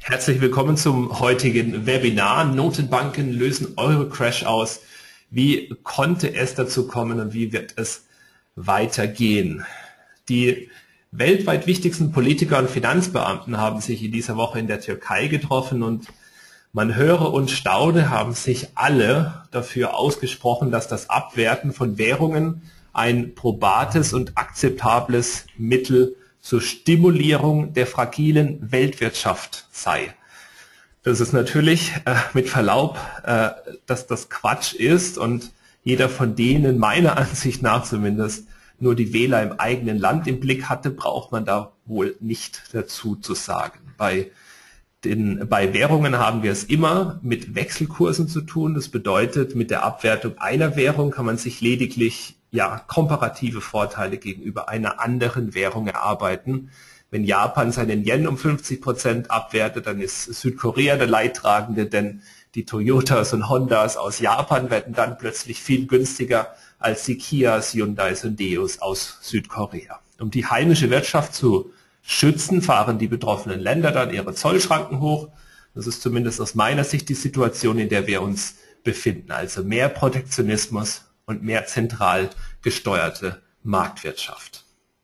Herzlich willkommen zum heutigen Webinar. Notenbanken lösen Euro-Crash aus. Wie konnte es dazu kommen und wie wird es weitergehen? Die weltweit wichtigsten Politiker und Finanzbeamten haben sich in dieser Woche in der Türkei getroffen und man höre und staune, haben sich alle dafür ausgesprochen, dass das Abwerten von Währungen ein probates und akzeptables Mittel zur Stimulierung der fragilen Weltwirtschaft sei. Das ist natürlich mit Verlaub, dass das Quatsch ist und jeder von denen, meiner Ansicht nach zumindest, nur die Wähler im eigenen Land im Blick hatte, braucht man da wohl nicht dazu zu sagen. Bei Währungen haben wir es immer mit Wechselkursen zu tun. Das bedeutet, mit der Abwertung einer Währung kann man sich lediglich komparative Vorteile gegenüber einer anderen Währung erarbeiten. Wenn Japan seinen Yen um 50% abwertet, dann ist Südkorea der Leidtragende, denn die Toyotas und Hondas aus Japan werden dann plötzlich viel günstiger als die Kias, Hyundais und Deos aus Südkorea. Um die heimische Wirtschaft zu schützen, fahren die betroffenen Länder dann ihre Zollschranken hoch. Das ist zumindest aus meiner Sicht die Situation, in der wir uns befinden. Also mehr Protektionismus und mehr zentral gesteuerte Marktwirtschaft.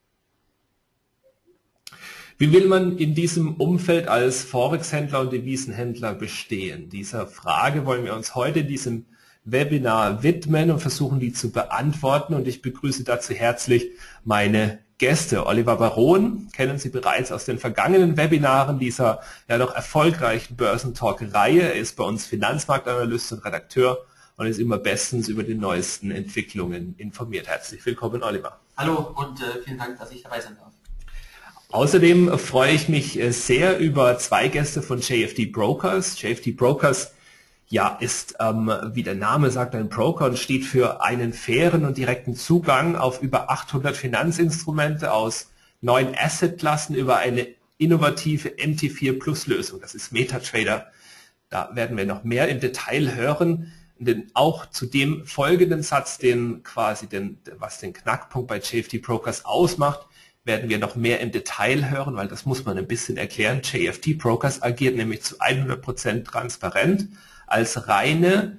Wie will man in diesem Umfeld als Forex-Händler und Devisenhändler bestehen? Dieser Frage wollen wir uns heute in diesem Webinar widmen und versuchen, die zu beantworten. Und ich begrüße dazu herzlich meine Gäste. Oliver Baron kennen Sie bereits aus den vergangenen Webinaren dieser doch erfolgreichen Börsentalk-Reihe. Er ist bei uns Finanzmarktanalyst und Redakteur und ist immer bestens über die neuesten Entwicklungen informiert. Herzlich willkommen, Oliver. Hallo und vielen Dank, dass ich dabei sein darf. Außerdem freue ich mich sehr über zwei Gäste von JFD Brokers. JFD Brokers ist, wie der Name sagt, ein Broker und steht für einen fairen und direkten Zugang auf über 800 Finanzinstrumente aus 9 Assetklassen über eine innovative MT4-Plus-Lösung. Das ist MetaTrader. Da werden wir noch mehr im Detail hören. Denn auch zu dem folgenden Satz, was den Knackpunkt bei JFD Brokers ausmacht, werden wir noch mehr im Detail hören, weil das muss man ein bisschen erklären. JFD Brokers agiert nämlich zu 100% transparent als reine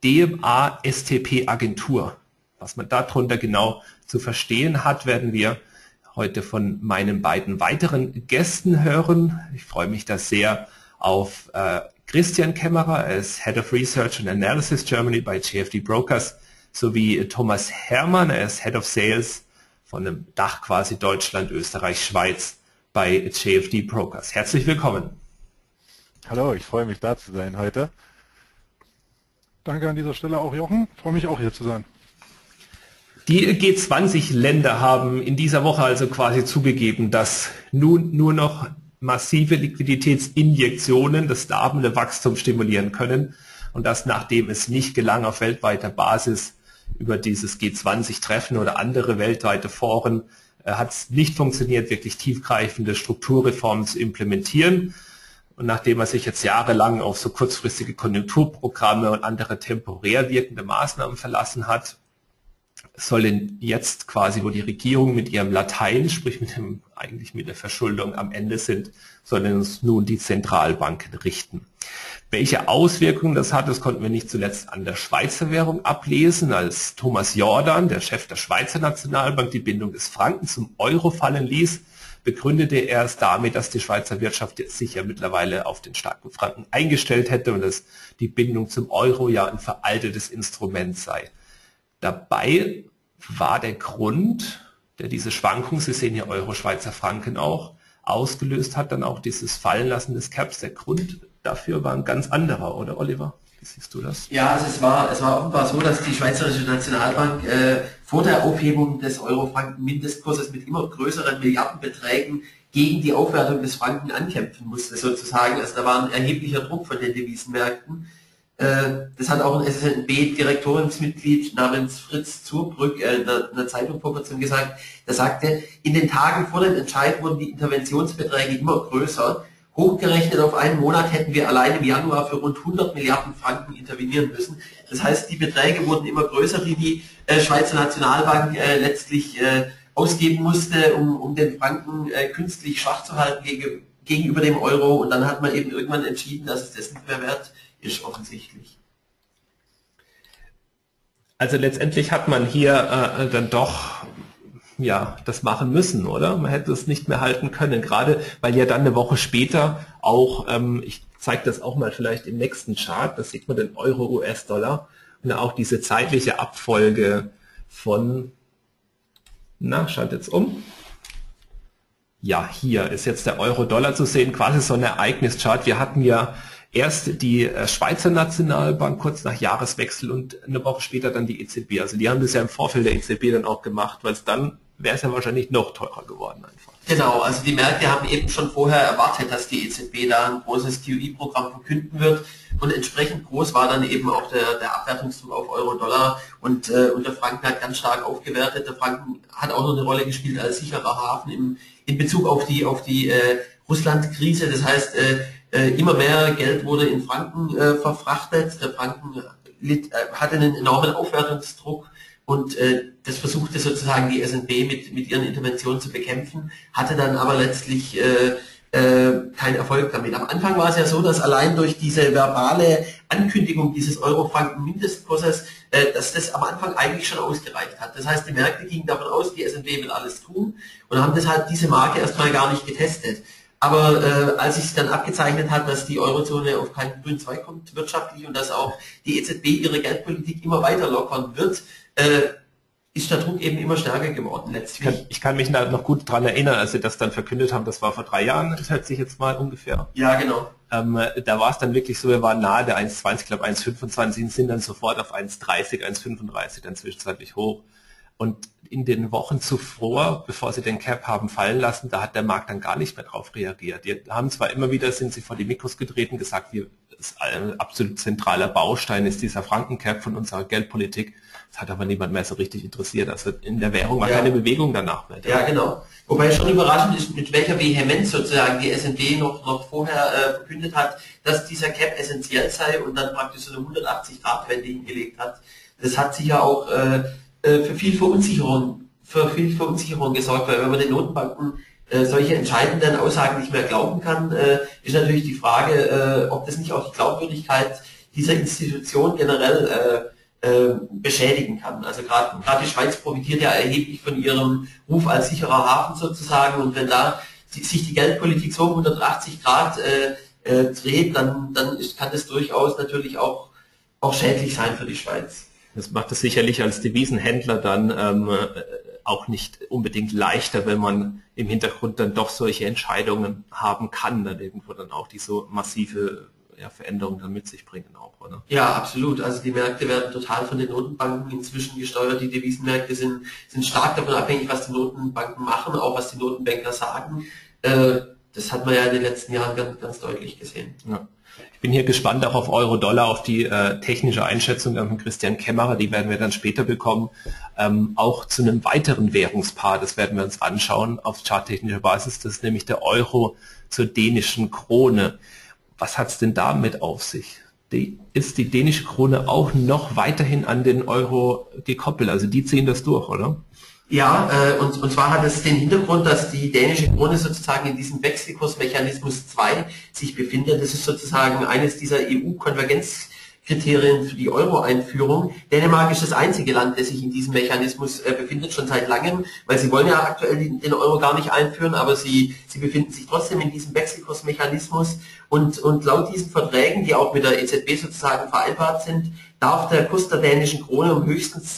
DMA-STP-Agentur. Was man darunter genau zu verstehen hat, werden wir heute von meinen beiden weiteren Gästen hören. Ich freue mich da sehr auf Christian Kämmerer, er ist Head of Research and Analysis Germany bei JFD Brokers, sowie Thomas Herrmann, er ist Head of Sales von dem Dach quasi Deutschland, Österreich, Schweiz bei JFD Brokers. Herzlich willkommen. Hallo, ich freue mich da zu sein heute. Danke an dieser Stelle auch, Jochen. Ich freue mich auch hier zu sein. Die G20-Länder haben in dieser Woche also quasi zugegeben, dass nun nur noch massive Liquiditätsinjektionen das darbende Wachstum stimulieren können und das, nachdem es nicht gelang, auf weltweiter Basis über dieses G20-Treffen oder andere weltweite Foren, hat es nicht funktioniert, wirklich tiefgreifende Strukturreformen zu implementieren. Und nachdem man sich jetzt jahrelang auf so kurzfristige Konjunkturprogramme und andere temporär wirkende Maßnahmen verlassen hat, sollen jetzt quasi, wo die Regierungen mit ihrem Latein, sprich mit der Verschuldung am Ende sind, sollen uns nun die Zentralbanken richten. Welche Auswirkungen das hat, das konnten wir nicht zuletzt an der Schweizer Währung ablesen, als Thomas Jordan, der Chef der Schweizer Nationalbank, die Bindung des Franken zum Euro fallen ließ, begründete er es damit, dass die Schweizer Wirtschaft sich ja mittlerweile auf den starken Franken eingestellt hätte und dass die Bindung zum Euro ja ein veraltetes Instrument sei. Dabei war der Grund, der diese Schwankung, Sie sehen hier Euro, Schweizer Franken auch, ausgelöst hat, dann auch dieses Fallenlassen des Caps. Der Grund dafür war ein ganz anderer, oder Oliver? Wie siehst du das? Ja, also es war offenbar so, dass die Schweizerische Nationalbank vor der Aufhebung des Euro-Franken-Mindestkurses mit immer größeren Milliardenbeträgen gegen die Aufwertung des Franken ankämpfen musste, sozusagen. Also da war ein erheblicher Druck von den Devisenmärkten. Das hat auch ein SSNB-Direktoriumsmitglied namens Fritz Zurbrück in einer Zeitung vor kurzem gesagt. Der sagte, in den Tagen vor dem Entscheid wurden die Interventionsbeträge immer größer. Hochgerechnet auf einen Monat hätten wir allein im Januar für rund 100 Milliarden Franken intervenieren müssen. Das heißt, die Beträge wurden immer größer, die die Schweizer Nationalbank letztlich ausgeben musste, um den Franken künstlich schwach zu halten gegenüber dem Euro und dann hat man eben irgendwann entschieden, dass es das nicht mehr wert ist, offensichtlich. Also letztendlich hat man hier dann doch ja das machen müssen, oder? Man hätte es nicht mehr halten können, gerade weil ja dann eine Woche später auch, ich zeige das auch mal vielleicht im nächsten Chart, da sieht man den Euro US-Dollar und auch diese zeitliche Abfolge von, na, schaltet jetzt um. Ja, hier ist jetzt der Euro-Dollar zu sehen, quasi so ein Ereignischart. Wir hatten ja erst die Schweizer Nationalbank kurz nach Jahreswechsel und eine Woche später dann die EZB. Also die haben das ja im Vorfeld der EZB dann auch gemacht, weil es dann wäre es ja wahrscheinlich noch teurer geworden einfach. Genau, also die Märkte haben eben schon vorher erwartet, dass die EZB da ein großes QE-Programm verkünden wird und entsprechend groß war dann eben auch der Abwertungsdruck auf Euro-Dollar und der Franken hat ganz stark aufgewertet. Der Franken hat auch noch eine Rolle gespielt als sicherer Hafen in Bezug auf die Russland-Krise. Das heißt, immer mehr Geld wurde in Franken verfrachtet. Der Franken hatte einen enormen Aufwertungsdruck und das versuchte sozusagen die SNB mit ihren Interventionen zu bekämpfen, hatte dann aber letztlich keinen Erfolg damit. Am Anfang war es ja so, dass allein durch diese verbale Ankündigung dieses Euro-Franken-Mindestkurses, dass das am Anfang eigentlich schon ausgereicht hat. Das heißt, die Märkte gingen davon aus, die SNB will alles tun und haben deshalb diese Marke erstmal gar nicht getestet. Aber als sich dann abgezeichnet hat, dass die Eurozone auf keinen grünen Zweig kommt wirtschaftlich und dass auch die EZB ihre Geldpolitik immer weiter lockern wird, ist der Druck eben immer stärker geworden letztlich. Ich kann mich da noch gut dran erinnern, als sie das dann verkündet haben, das war vor 3 Jahren, das hört sich jetzt mal ungefähr. Ja, genau. Da war es dann wirklich so, wir waren nahe der 1,20, ich glaube 1,25, sind dann sofort auf 1,30, 1,35 dann zwischenzeitlich hoch. Und in den Wochen zuvor, bevor sie den Cap haben fallen lassen, da hat der Markt dann gar nicht mehr drauf reagiert. Die haben zwar immer wieder, sind sie vor die Mikros getreten, gesagt, das ein absolut zentraler Baustein ist dieser Frankencap von unserer Geldpolitik. Das hat aber niemand mehr so richtig interessiert. Also in der Währung war keine Bewegung danach mehr. Ja, genau. Wobei schon überraschend ist, mit welcher Vehemenz sozusagen die SNB noch vorher verkündet hat, dass dieser Cap essentiell sei und dann praktisch so eine 180-Grad-Wende hingelegt hat. Das hat sicher auch für viel Verunsicherung gesorgt, weil wenn man den Notenbanken solche entscheidenden Aussagen nicht mehr glauben kann, ist natürlich die Frage, ob das nicht auch die Glaubwürdigkeit dieser Institution generell beschädigen kann. Also gerade die Schweiz profitiert ja erheblich von ihrem Ruf als sicherer Hafen sozusagen und wenn da sich die Geldpolitik so um 180 Grad dreht, dann kann das durchaus natürlich auch schädlich sein für die Schweiz. Das macht es sicherlich als Devisenhändler dann auch nicht unbedingt leichter, wenn man im Hintergrund dann doch solche Entscheidungen haben kann, dann irgendwo dann auch die so massive Veränderungen dann mit sich bringen auch, oder? Ja, absolut. Also die Märkte werden total von den Notenbanken inzwischen gesteuert. Die Devisenmärkte sind stark davon abhängig, was die Notenbanken machen, auch was die Notenbanker sagen. Das hat man ja in den letzten Jahren ganz, ganz deutlich gesehen. Ja. Ich bin hier gespannt auch auf Euro-Dollar, auf die technische Einschätzung von Christian Kämmerer, die werden wir dann später bekommen, auch zu einem weiteren Währungspaar, das werden wir uns anschauen auf charttechnischer Basis, das ist nämlich der Euro zur dänischen Krone. Was hat es denn damit auf sich? Ist die dänische Krone auch noch weiterhin an den Euro gekoppelt? Also die ziehen das durch, oder? Ja, und zwar hat es den Hintergrund, dass die dänische Krone sozusagen in diesem Wechselkursmechanismus 2 sich befindet. Das ist sozusagen eines dieser EU-Konvergenzkriterien für die Euro-Einführung. Dänemark ist das einzige Land, das sich in diesem Mechanismus befindet, schon seit langem, weil sie wollen ja aktuell den Euro gar nicht einführen, aber sie befinden sich trotzdem in diesem Wechselkursmechanismus und laut diesen Verträgen, die auch mit der EZB sozusagen vereinbart sind, darf der Kurs der dänischen Krone um höchstens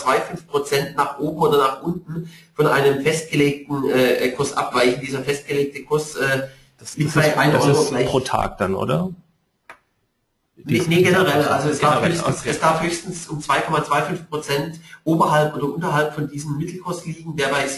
2,25% nach oben oder nach unten von einem festgelegten Kurs abweichen. Dieser festgelegte Kurs liegt bei 1 Euro gleich. Pro Tag dann, oder? Nee, generell. Also es darf höchstens um 2,25% oberhalb oder unterhalb von diesem Mittelkurs liegen, der bei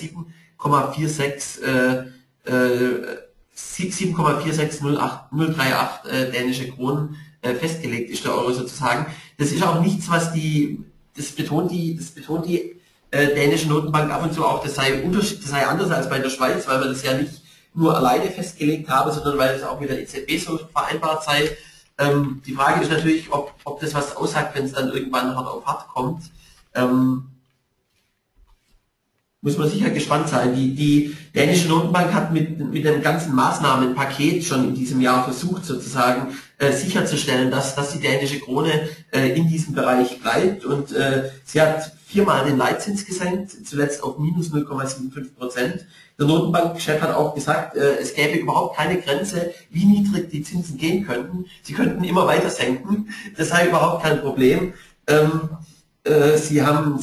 7,46038 dänische Kronen festgelegt ist, der Euro sozusagen. Das ist auch nichts, das betont die dänische Notenbank ab und zu auch, das sei anders als bei der Schweiz, weil man das ja nicht nur alleine festgelegt habe, sondern weil es auch mit der EZB so vereinbart sei. Die Frage ist natürlich, ob das was aussagt, wenn es dann irgendwann hart auf hart kommt. muss man sicher gespannt sein. Die dänische Notenbank hat mit dem ganzen Maßnahmenpaket schon in diesem Jahr versucht, sozusagen sicherzustellen, dass die dänische Krone in diesem Bereich bleibt. Und sie hat viermal den Leitzins gesenkt, zuletzt auf minus 0,75%. Der Notenbankchef hat auch gesagt, es gäbe überhaupt keine Grenze, wie niedrig die Zinsen gehen könnten. Sie könnten immer weiter senken. Das sei überhaupt kein Problem. Sie hatten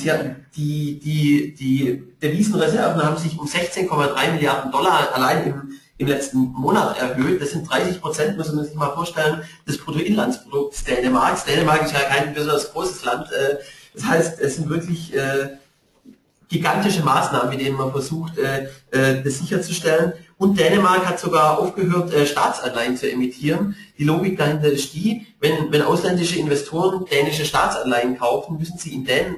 die Devisenreserven haben sich um 16,3 Milliarden Dollar allein im letzten Monat erhöht. Das sind 30%, muss man sich mal vorstellen, des Bruttoinlandsprodukts Dänemarks. Dänemark ist ja kein besonders großes Land. Das heißt, es sind wirklich gigantische Maßnahmen, mit denen man versucht, das sicherzustellen. Und Dänemark hat sogar aufgehört, Staatsanleihen zu emittieren. Die Logik dahinter ist die, wenn ausländische Investoren dänische Staatsanleihen kaufen, müssen sie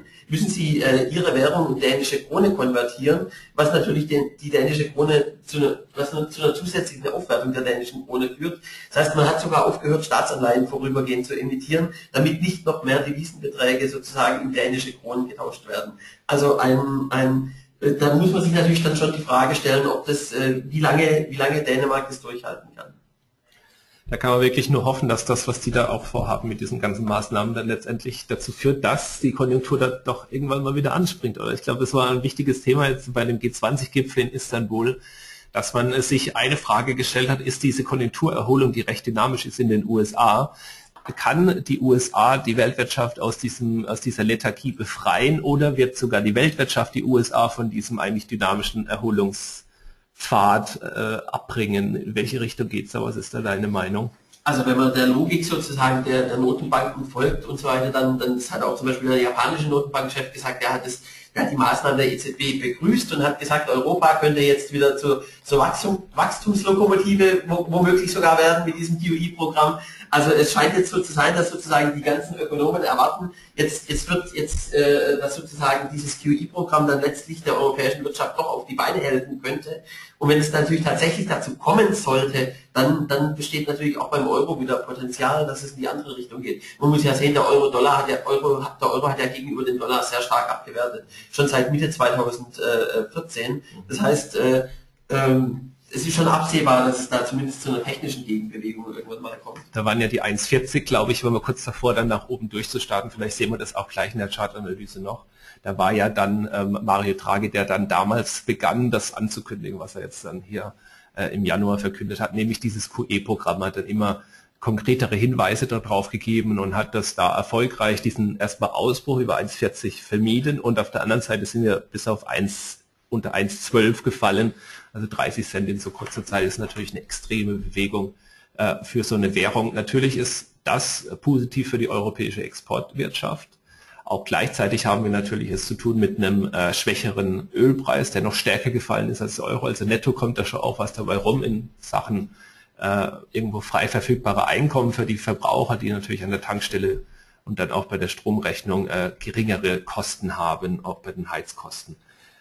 ihre Währung in dänische Krone konvertieren, was natürlich die dänische Krone zu einer zusätzlichen Aufwertung der dänischen Krone führt. Das heißt, man hat sogar aufgehört, Staatsanleihen vorübergehend zu emittieren, damit nicht noch mehr Devisenbeträge sozusagen in dänische Kronen getauscht werden. Also da muss man sich natürlich dann schon die Frage stellen, ob das, wie lange Dänemark das durchhalten kann. Da kann man wirklich nur hoffen, dass das, was die da auch vorhaben mit diesen ganzen Maßnahmen, dann letztendlich dazu führt, dass die Konjunktur da doch irgendwann mal wieder anspringt. Oder ich glaube, das war ein wichtiges Thema jetzt bei dem G20-Gipfel in Istanbul, dass man sich eine Frage gestellt hat, ist diese Konjunkturerholung, die recht dynamisch ist in den USA, kann die USA die Weltwirtschaft aus dieser Lethargie befreien oder wird sogar die Weltwirtschaft die USA von diesem eigentlich dynamischen Erholungspfad abbringen? In welche Richtung geht's da? Was ist da deine Meinung? Also wenn man der Logik sozusagen der Notenbanken folgt und so weiter, dann hat auch zum Beispiel der japanische Notenbankchef gesagt, er hat die Maßnahmen der EZB begrüßt und hat gesagt, Europa könnte jetzt wieder zur Wachstumslokomotive womöglich sogar werden mit diesem QE-Programm. Also es scheint jetzt so zu sein, dass sozusagen die ganzen Ökonomen erwarten, dass sozusagen dieses QE-Programm dann letztlich der europäischen Wirtschaft doch auf die Beine helfen könnte. Und wenn es natürlich tatsächlich dazu kommen sollte, dann besteht natürlich auch beim Euro wieder Potenzial, dass es in die andere Richtung geht. Man muss ja sehen, der Euro hat ja gegenüber dem Dollar sehr stark abgewertet, schon seit Mitte 2014. Das heißt, es ist schon absehbar, dass es da zumindest zu einer technischen Gegenbewegung irgendwann mal kommt. Da waren ja die 1,40, glaube ich, wenn wir kurz davor dann nach oben durchzustarten. Vielleicht sehen wir das auch gleich in der Chartanalyse noch. Da war ja dann Mario Draghi, der dann damals begann, das anzukündigen, was er jetzt dann hier im Januar verkündet hat, nämlich dieses QE-Programm, hat dann immer konkretere Hinweise darauf gegeben und hat das da erfolgreich diesen erstmal Ausbruch über 1,40 vermieden und auf der anderen Seite sind wir bis auf unter 1,12 gefallen, also 30 Cent in so kurzer Zeit ist natürlich eine extreme Bewegung für so eine Währung. Natürlich ist das positiv für die europäische Exportwirtschaft. Auch gleichzeitig haben wir natürlich es zu tun mit einem schwächeren Ölpreis, der noch stärker gefallen ist als der Euro. Also netto kommt da schon auch was dabei rum in Sachen irgendwo frei verfügbare Einkommen für die Verbraucher, die natürlich an der Tankstelle und dann auch bei der Stromrechnung geringere Kosten haben, auch bei den Heizkosten.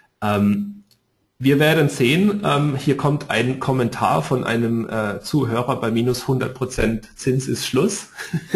Wir werden sehen, hier kommt ein Kommentar von einem Zuhörer, bei minus 100% Zins ist Schluss.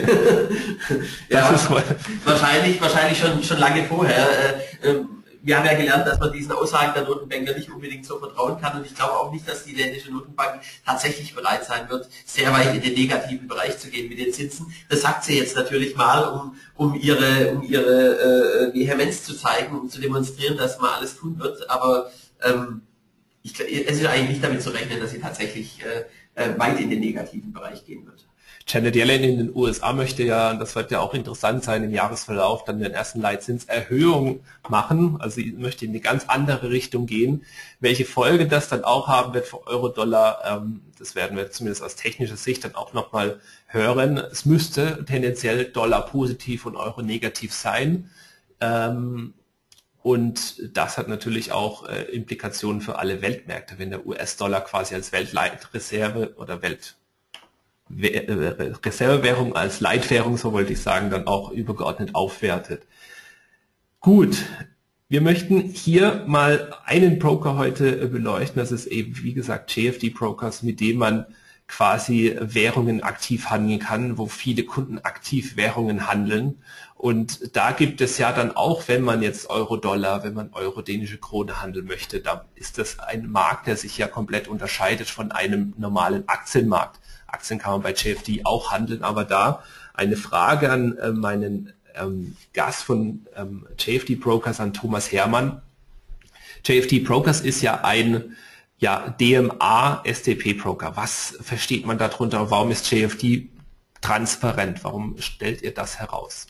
Ja, ist wahrscheinlich schon lange vorher. Wir haben ja gelernt, dass man diesen Aussagen der Notenbanker nicht unbedingt so vertrauen kann und ich glaube auch nicht, dass die dänische Notenbank tatsächlich bereit sein wird, sehr weit in den negativen Bereich zu gehen mit den Zinsen. Das sagt sie jetzt natürlich mal, um ihre Vehemenz zu zeigen, um zu demonstrieren, dass man alles tun wird, aber es ist eigentlich nicht damit zu rechnen, dass sie tatsächlich weit in den negativen Bereich gehen wird. Janet Yellen in den USA möchte ja, und das wird ja auch interessant sein, im Jahresverlauf dann den ersten Leitzinserhöhung machen. Also sie möchte in eine ganz andere Richtung gehen. Welche Folge das dann auch haben wird für Euro-Dollar, das werden wir zumindest aus technischer Sicht dann auch nochmal hören. Es müsste tendenziell Dollar positiv und Euro negativ sein. Und das hat natürlich auch Implikationen für alle Weltmärkte, wenn der US-Dollar quasi als Weltreserve oder Reservewährung als Leitwährung, so wollte ich sagen, dann auch übergeordnet aufwertet. Gut, wir möchten hier mal einen Broker heute beleuchten. Das ist eben, wie gesagt, JFD Brokers, mit dem man quasi Währungen aktiv handeln kann, wo viele Kunden aktiv Währungen handeln. Und da gibt es ja dann auch, wenn man jetzt Euro-Dollar, wenn man Euro-dänische Krone handeln möchte, da ist das ein Markt, der sich ja komplett unterscheidet von einem normalen Aktienmarkt. Aktien kann man bei JFD auch handeln, aber da eine Frage an meinen Gast von JFD Brokers, an Thomas Hermann. JFD Brokers ist ja ein DMA STP Broker. Was versteht man darunter? Warum ist JFD transparent? Warum stellt ihr das heraus?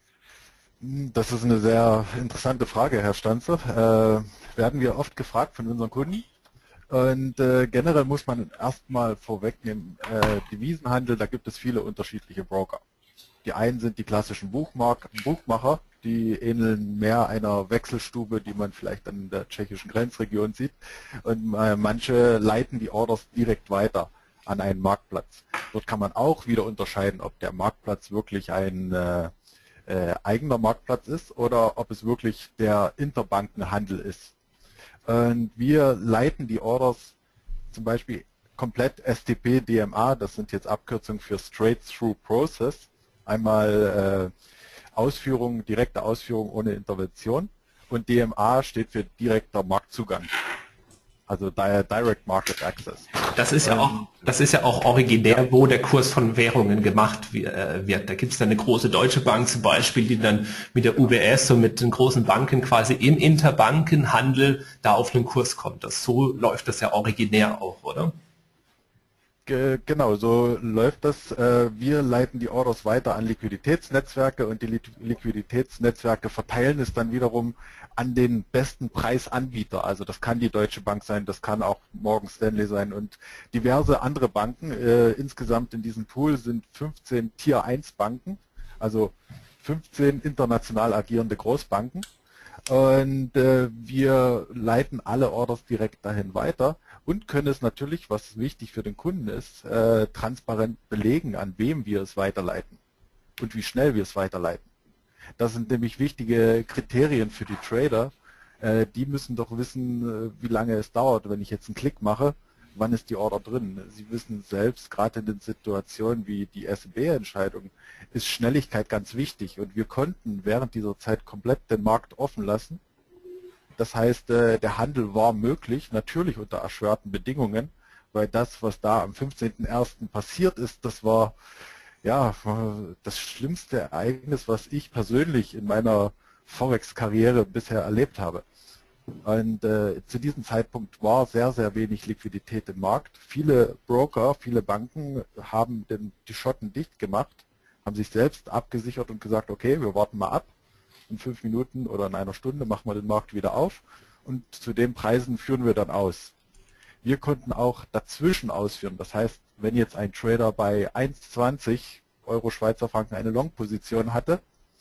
Das ist eine sehr interessante Frage, Herr Stanze. Werden wir oft gefragt von unseren Kunden. Und generell muss man erstmal vorwegnehmen, Devisenhandel, da gibt es viele unterschiedliche Broker. Die einen sind die klassischen Buchmacher, die ähneln mehr einer Wechselstube, die man vielleicht an der tschechischen Grenzregion sieht. Und manche leiten die Orders direkt weiter an einen Marktplatz. Dort kann man auch wieder unterscheiden, ob der Marktplatz wirklich ein eigener Marktplatz ist oder ob es wirklich der Interbankenhandel ist. Und wir leiten die Orders zum Beispiel komplett STP, DMA, das sind jetzt Abkürzungen für Straight Through Process, einmal Ausführung, direkte Ausführung ohne Intervention, und DMA steht für direkter Marktzugang, also Direct Market Access. Das ist ja auch originär, wo der Kurs von Währungen gemacht wird. Da gibt es dann eine große deutsche Bank zum Beispiel, die dann mit der UBS und mit den großen Banken quasi im Interbankenhandel da auf einen Kurs kommt. So läuft das ja originär auch, oder? Genau, so läuft das. Wir leiten die Orders weiter an Liquiditätsnetzwerke und die Liquiditätsnetzwerke verteilen es dann wiederum an den besten Preisanbieter. Also das kann die Deutsche Bank sein, das kann auch Morgan Stanley sein und diverse andere Banken. Insgesamt in diesem Pool sind 15 Tier 1 Banken, also 15 international agierende Großbanken. Und wir leiten alle Orders direkt dahin weiter und können es natürlich, was wichtig für den Kunden ist, transparent belegen, an wem wir es weiterleiten und wie schnell wir es weiterleiten. Das sind nämlich wichtige Kriterien für die Trader. Die müssen doch wissen, wie lange es dauert, wenn ich jetzt einen Klick mache, wann ist die Order drin. Sie wissen selbst, gerade in den Situationen wie die SNB-Entscheidung, ist Schnelligkeit ganz wichtig und wir konnten während dieser Zeit komplett den Markt offen lassen. Das heißt, der Handel war möglich, natürlich unter erschwerten Bedingungen, weil das, was da am 15.01. passiert ist, das war ja das schlimmste Ereignis, was ich persönlich in meiner Forex-Karriere bisher erlebt habe. Und zu diesem Zeitpunkt war sehr, sehr wenig Liquidität im Markt. Viele Broker, viele Banken haben die Schotten dicht gemacht, haben sich selbst abgesichert und gesagt, okay, wir warten mal ab. In 5 Minuten oder in einer Stunde machen wir den Markt wieder auf und zu den Preisen führen wir dann aus. Wir konnten auch dazwischen ausführen. Das heißt, wenn jetzt ein Trader bei 1,20 Euro Schweizer Franken eine Long-Position hatte,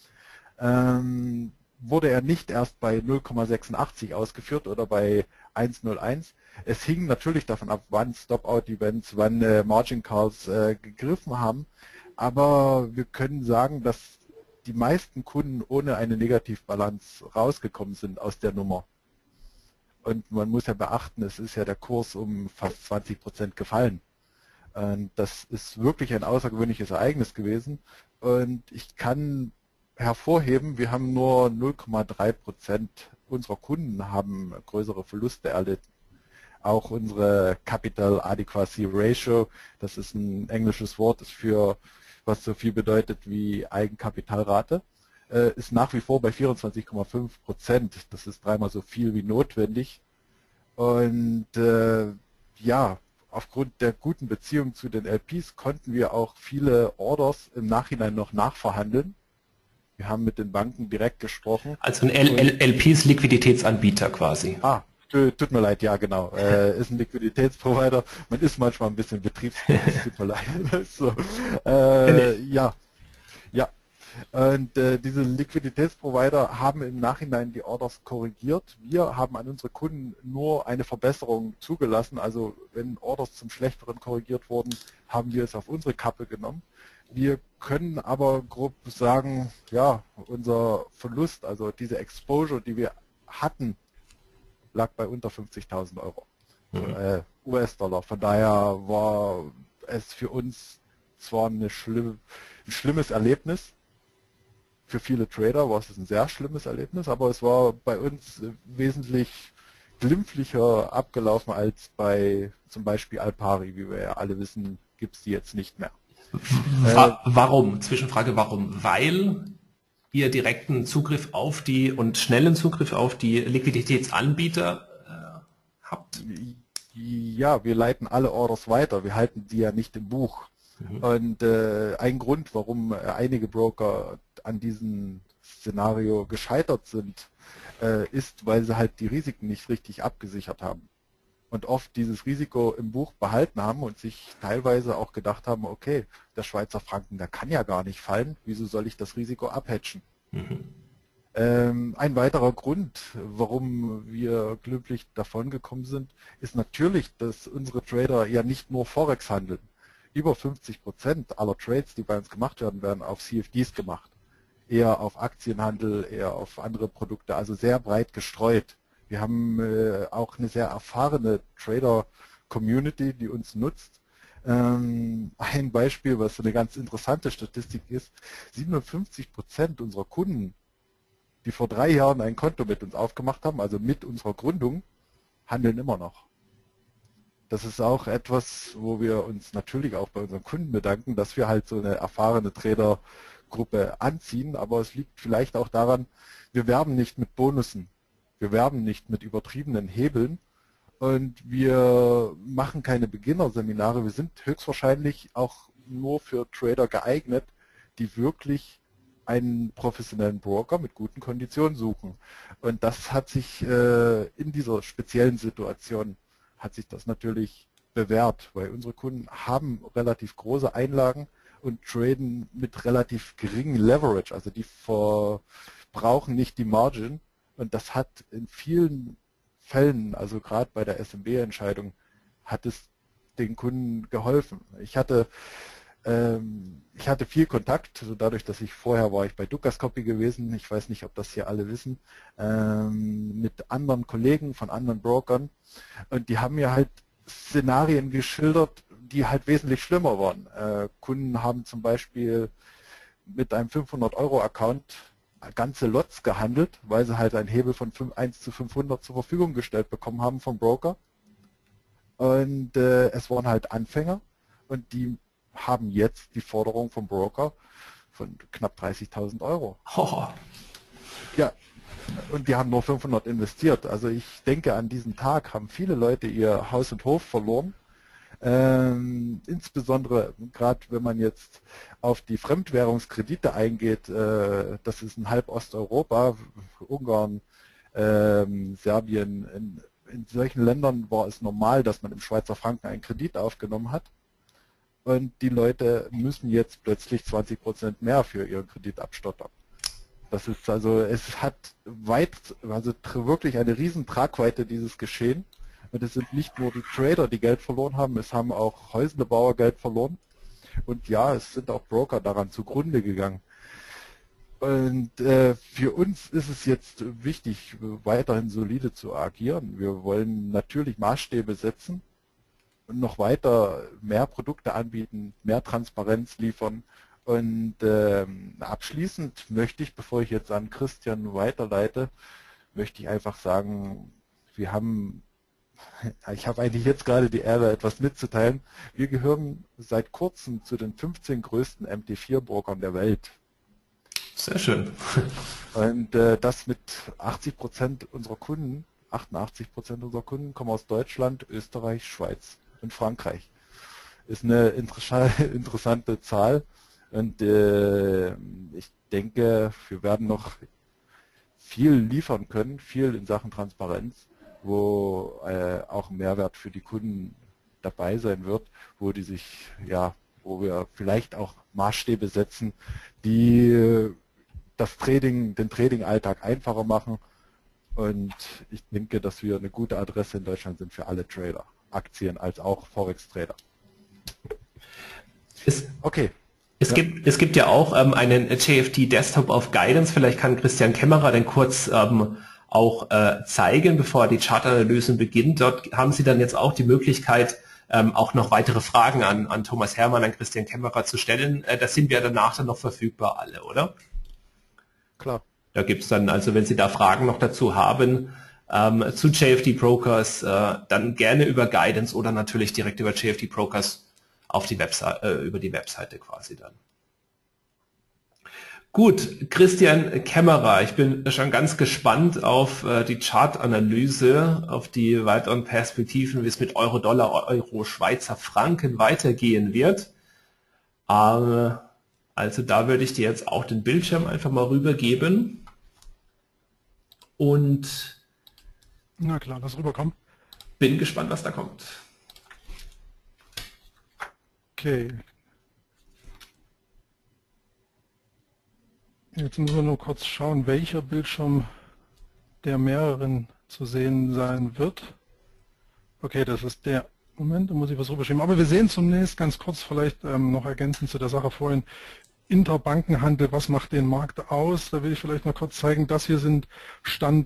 wurde er nicht erst bei 0,86 ausgeführt oder bei 1,01. Es hing natürlich davon ab, wann Stop-Out-Events, wann Margin Calls gegriffen haben, aber wir können sagen, dass die meisten Kunden ohne eine Negativbalance rausgekommen sind aus der Nummer. Und man muss ja beachten, es ist ja der Kurs um fast 20% gefallen. Und das ist wirklich ein außergewöhnliches Ereignis gewesen. Und ich kann hervorheben, wir haben nur 0,3% unserer Kunden haben größere Verluste erlitten. Auch unsere Capital Adequacy Ratio, das ist ein englisches Wort, ist für was so viel bedeutet wie Eigenkapitalrate, ist nach wie vor bei 24,5%. Das ist 3-mal so viel wie notwendig. Und ja, aufgrund der guten Beziehung zu den LPs konnten wir auch viele Orders im Nachhinein noch nachverhandeln. Wir haben mit den Banken direkt gesprochen. Also ein LPs Liquiditätsanbieter quasi. Tut mir leid, ja genau. Ist ein Liquiditätsprovider. Man ist manchmal ein bisschen betriebsbedingt, tut mir leid. So, ja. Und diese Liquiditätsprovider haben im Nachhinein die Orders korrigiert. Wir haben an unsere Kunden nur eine Verbesserung zugelassen. Also wenn Orders zum Schlechteren korrigiert wurden, haben wir es auf unsere Kappe genommen. Wir können aber grob sagen, ja, unser Verlust, also diese Exposure, die wir hatten, lag bei unter 50.000 Euro US-Dollar. Von daher war es für uns zwar ein schlimmes Erlebnis, für viele Trader war es ein sehr schlimmes Erlebnis, aber es war bei uns wesentlich glimpflicher abgelaufen als bei zum Beispiel Alpari, wie wir ja alle wissen, gibt es die jetzt nicht mehr. Warum? Zwischenfrage, warum? Weil ihr direkten Zugriff auf die und schnellen Zugriff auf die Liquiditätsanbieter habt? Ja, wir leiten alle Orders weiter, wir halten die ja nicht im Buch. Und ein Grund, warum einige Broker an diesem Szenario gescheitert sind, ist, weil sie halt die Risiken nicht richtig abgesichert haben. Und oft dieses Risiko im Buch behalten haben und sich teilweise auch gedacht haben, okay, der Schweizer Franken, der kann ja gar nicht fallen, wieso soll ich das Risiko abhatchen? Ein weiterer Grund, warum wir glücklich davongekommen sind, ist natürlich, dass unsere Trader ja nicht nur Forex handeln. Über 50% aller Trades, die bei uns gemacht werden, werden auf CFDs gemacht. Eher auf Aktienhandel, eher auf andere Produkte, also sehr breit gestreut. Wir haben auch eine sehr erfahrene Trader-Community, die uns nutzt. Ein Beispiel, was so eine ganz interessante Statistik ist, 57% unserer Kunden, die vor 3 Jahren ein Konto mit uns aufgemacht haben, also mit unserer Gründung, handeln immer noch. Das ist auch etwas, wo wir uns natürlich auch bei unseren Kunden bedanken, dass wir halt so eine erfahrene Tradergruppe anziehen, aber es liegt vielleicht auch daran, wir werben nicht mit Bonussen, wir werben nicht mit übertriebenen Hebeln und wir machen keine Beginnerseminare, wir sind höchstwahrscheinlich auch nur für Trader geeignet, die wirklich einen professionellen Broker mit guten Konditionen suchen. Und das hat sich in dieser speziellen Situation hat sich das natürlich bewährt, weil unsere Kunden haben relativ große Einlagen und traden mit relativ geringem Leverage, also die brauchen nicht die Margin und das hat in vielen Fällen, also gerade bei der SMB-Entscheidung, hat es den Kunden geholfen. Ich hatte viel Kontakt, so dadurch, dass vorher war ich bei Dukascopy gewesen, ich weiß nicht, ob das hier alle wissen, mit anderen Kollegen von anderen Brokern und die haben mir halt Szenarien geschildert, die halt wesentlich schlimmer waren. Kunden haben zum Beispiel mit einem 500-Euro-Account ganze Lots gehandelt, weil sie halt einen Hebel von 1:500 zur Verfügung gestellt bekommen haben vom Broker und es waren halt Anfänger und die haben jetzt die Forderung vom Broker von knapp 30.000 Euro. Oh. Ja, und die haben nur 500 investiert. Also ich denke, an diesem Tag haben viele Leute ihr Haus und Hof verloren. Insbesondere gerade wenn man jetzt auf die Fremdwährungskredite eingeht, das ist in halb Osteuropa, Ungarn, Serbien, in solchen Ländern war es normal, dass man im Schweizer Franken einen Kredit aufgenommen hat. Und die Leute müssen jetzt plötzlich 20% mehr für ihren Kredit abstottern. Das ist also, es hat wirklich eine riesen Tragweite, dieses Geschehen. Und es sind nicht nur die Trader, die Geld verloren haben, es haben auch Häuslebauer Geld verloren. Und ja, es sind auch Broker daran zugrunde gegangen. Und für uns ist es jetzt wichtig, weiterhin solide zu agieren. Wir wollen natürlich Maßstäbe setzen. Und noch weiter mehr Produkte anbieten, mehr Transparenz liefern. Und abschließend möchte ich, bevor ich jetzt an Christian weiterleite, möchte ich einfach sagen, ich habe eigentlich jetzt gerade die Ehre, etwas mitzuteilen. Wir gehören seit kurzem zu den 15 größten MT4-Brokern der Welt. Sehr schön. Und das mit 80% unserer Kunden, 88% unserer Kunden kommen aus Deutschland, Österreich, Schweiz und Frankreich. Ist eine interessante Zahl und ich denke, wir werden noch viel liefern können, viel in Sachen Transparenz, wo auch ein Mehrwert für die Kunden dabei sein wird, wo wir vielleicht auch Maßstäbe setzen, die den Trading-Alltag einfacher machen. Und ich denke, dass wir eine gute Adresse in Deutschland sind für alle Trader, Aktien als auch Forex-Trader. Okay. Es gibt ja auch einen JFT Desktop of Guidance, vielleicht kann Christian Kämmerer den kurz auch zeigen, bevor die Chartanalysen beginnt. Dort haben Sie dann jetzt auch die Möglichkeit, auch noch weitere Fragen an Thomas Hermann, an Christian Kämmerer zu stellen. Das sind wir danach dann noch verfügbar alle, oder? Klar. Da gibt es dann, also wenn Sie da Fragen noch dazu haben, zu JFD Brokers, dann gerne über Guidance oder natürlich direkt über JFD Brokers auf die Webseite, über die Webseite quasi dann. Gut, Christian Kämmerer, ich bin schon ganz gespannt auf die Chartanalyse, auf die weiteren Perspektiven, wie es mit Euro, Dollar, Euro, Schweizer Franken weitergehen wird. Also da würde ich dir jetzt auch den Bildschirm einfach mal rübergeben. Und na klar, lass rüberkommen. Bin gespannt, was da kommt. Okay. Jetzt müssen wir nur kurz schauen, welcher Bildschirm der mehreren zu sehen sein wird. Okay, das ist der. Moment, da muss ich was rüberschieben. Aber wir sehen zunächst ganz kurz vielleicht noch ergänzend zu der Sache vorhin. Interbankenhandel, was macht den Markt aus? Da will ich vielleicht mal kurz zeigen, das hier sind Stand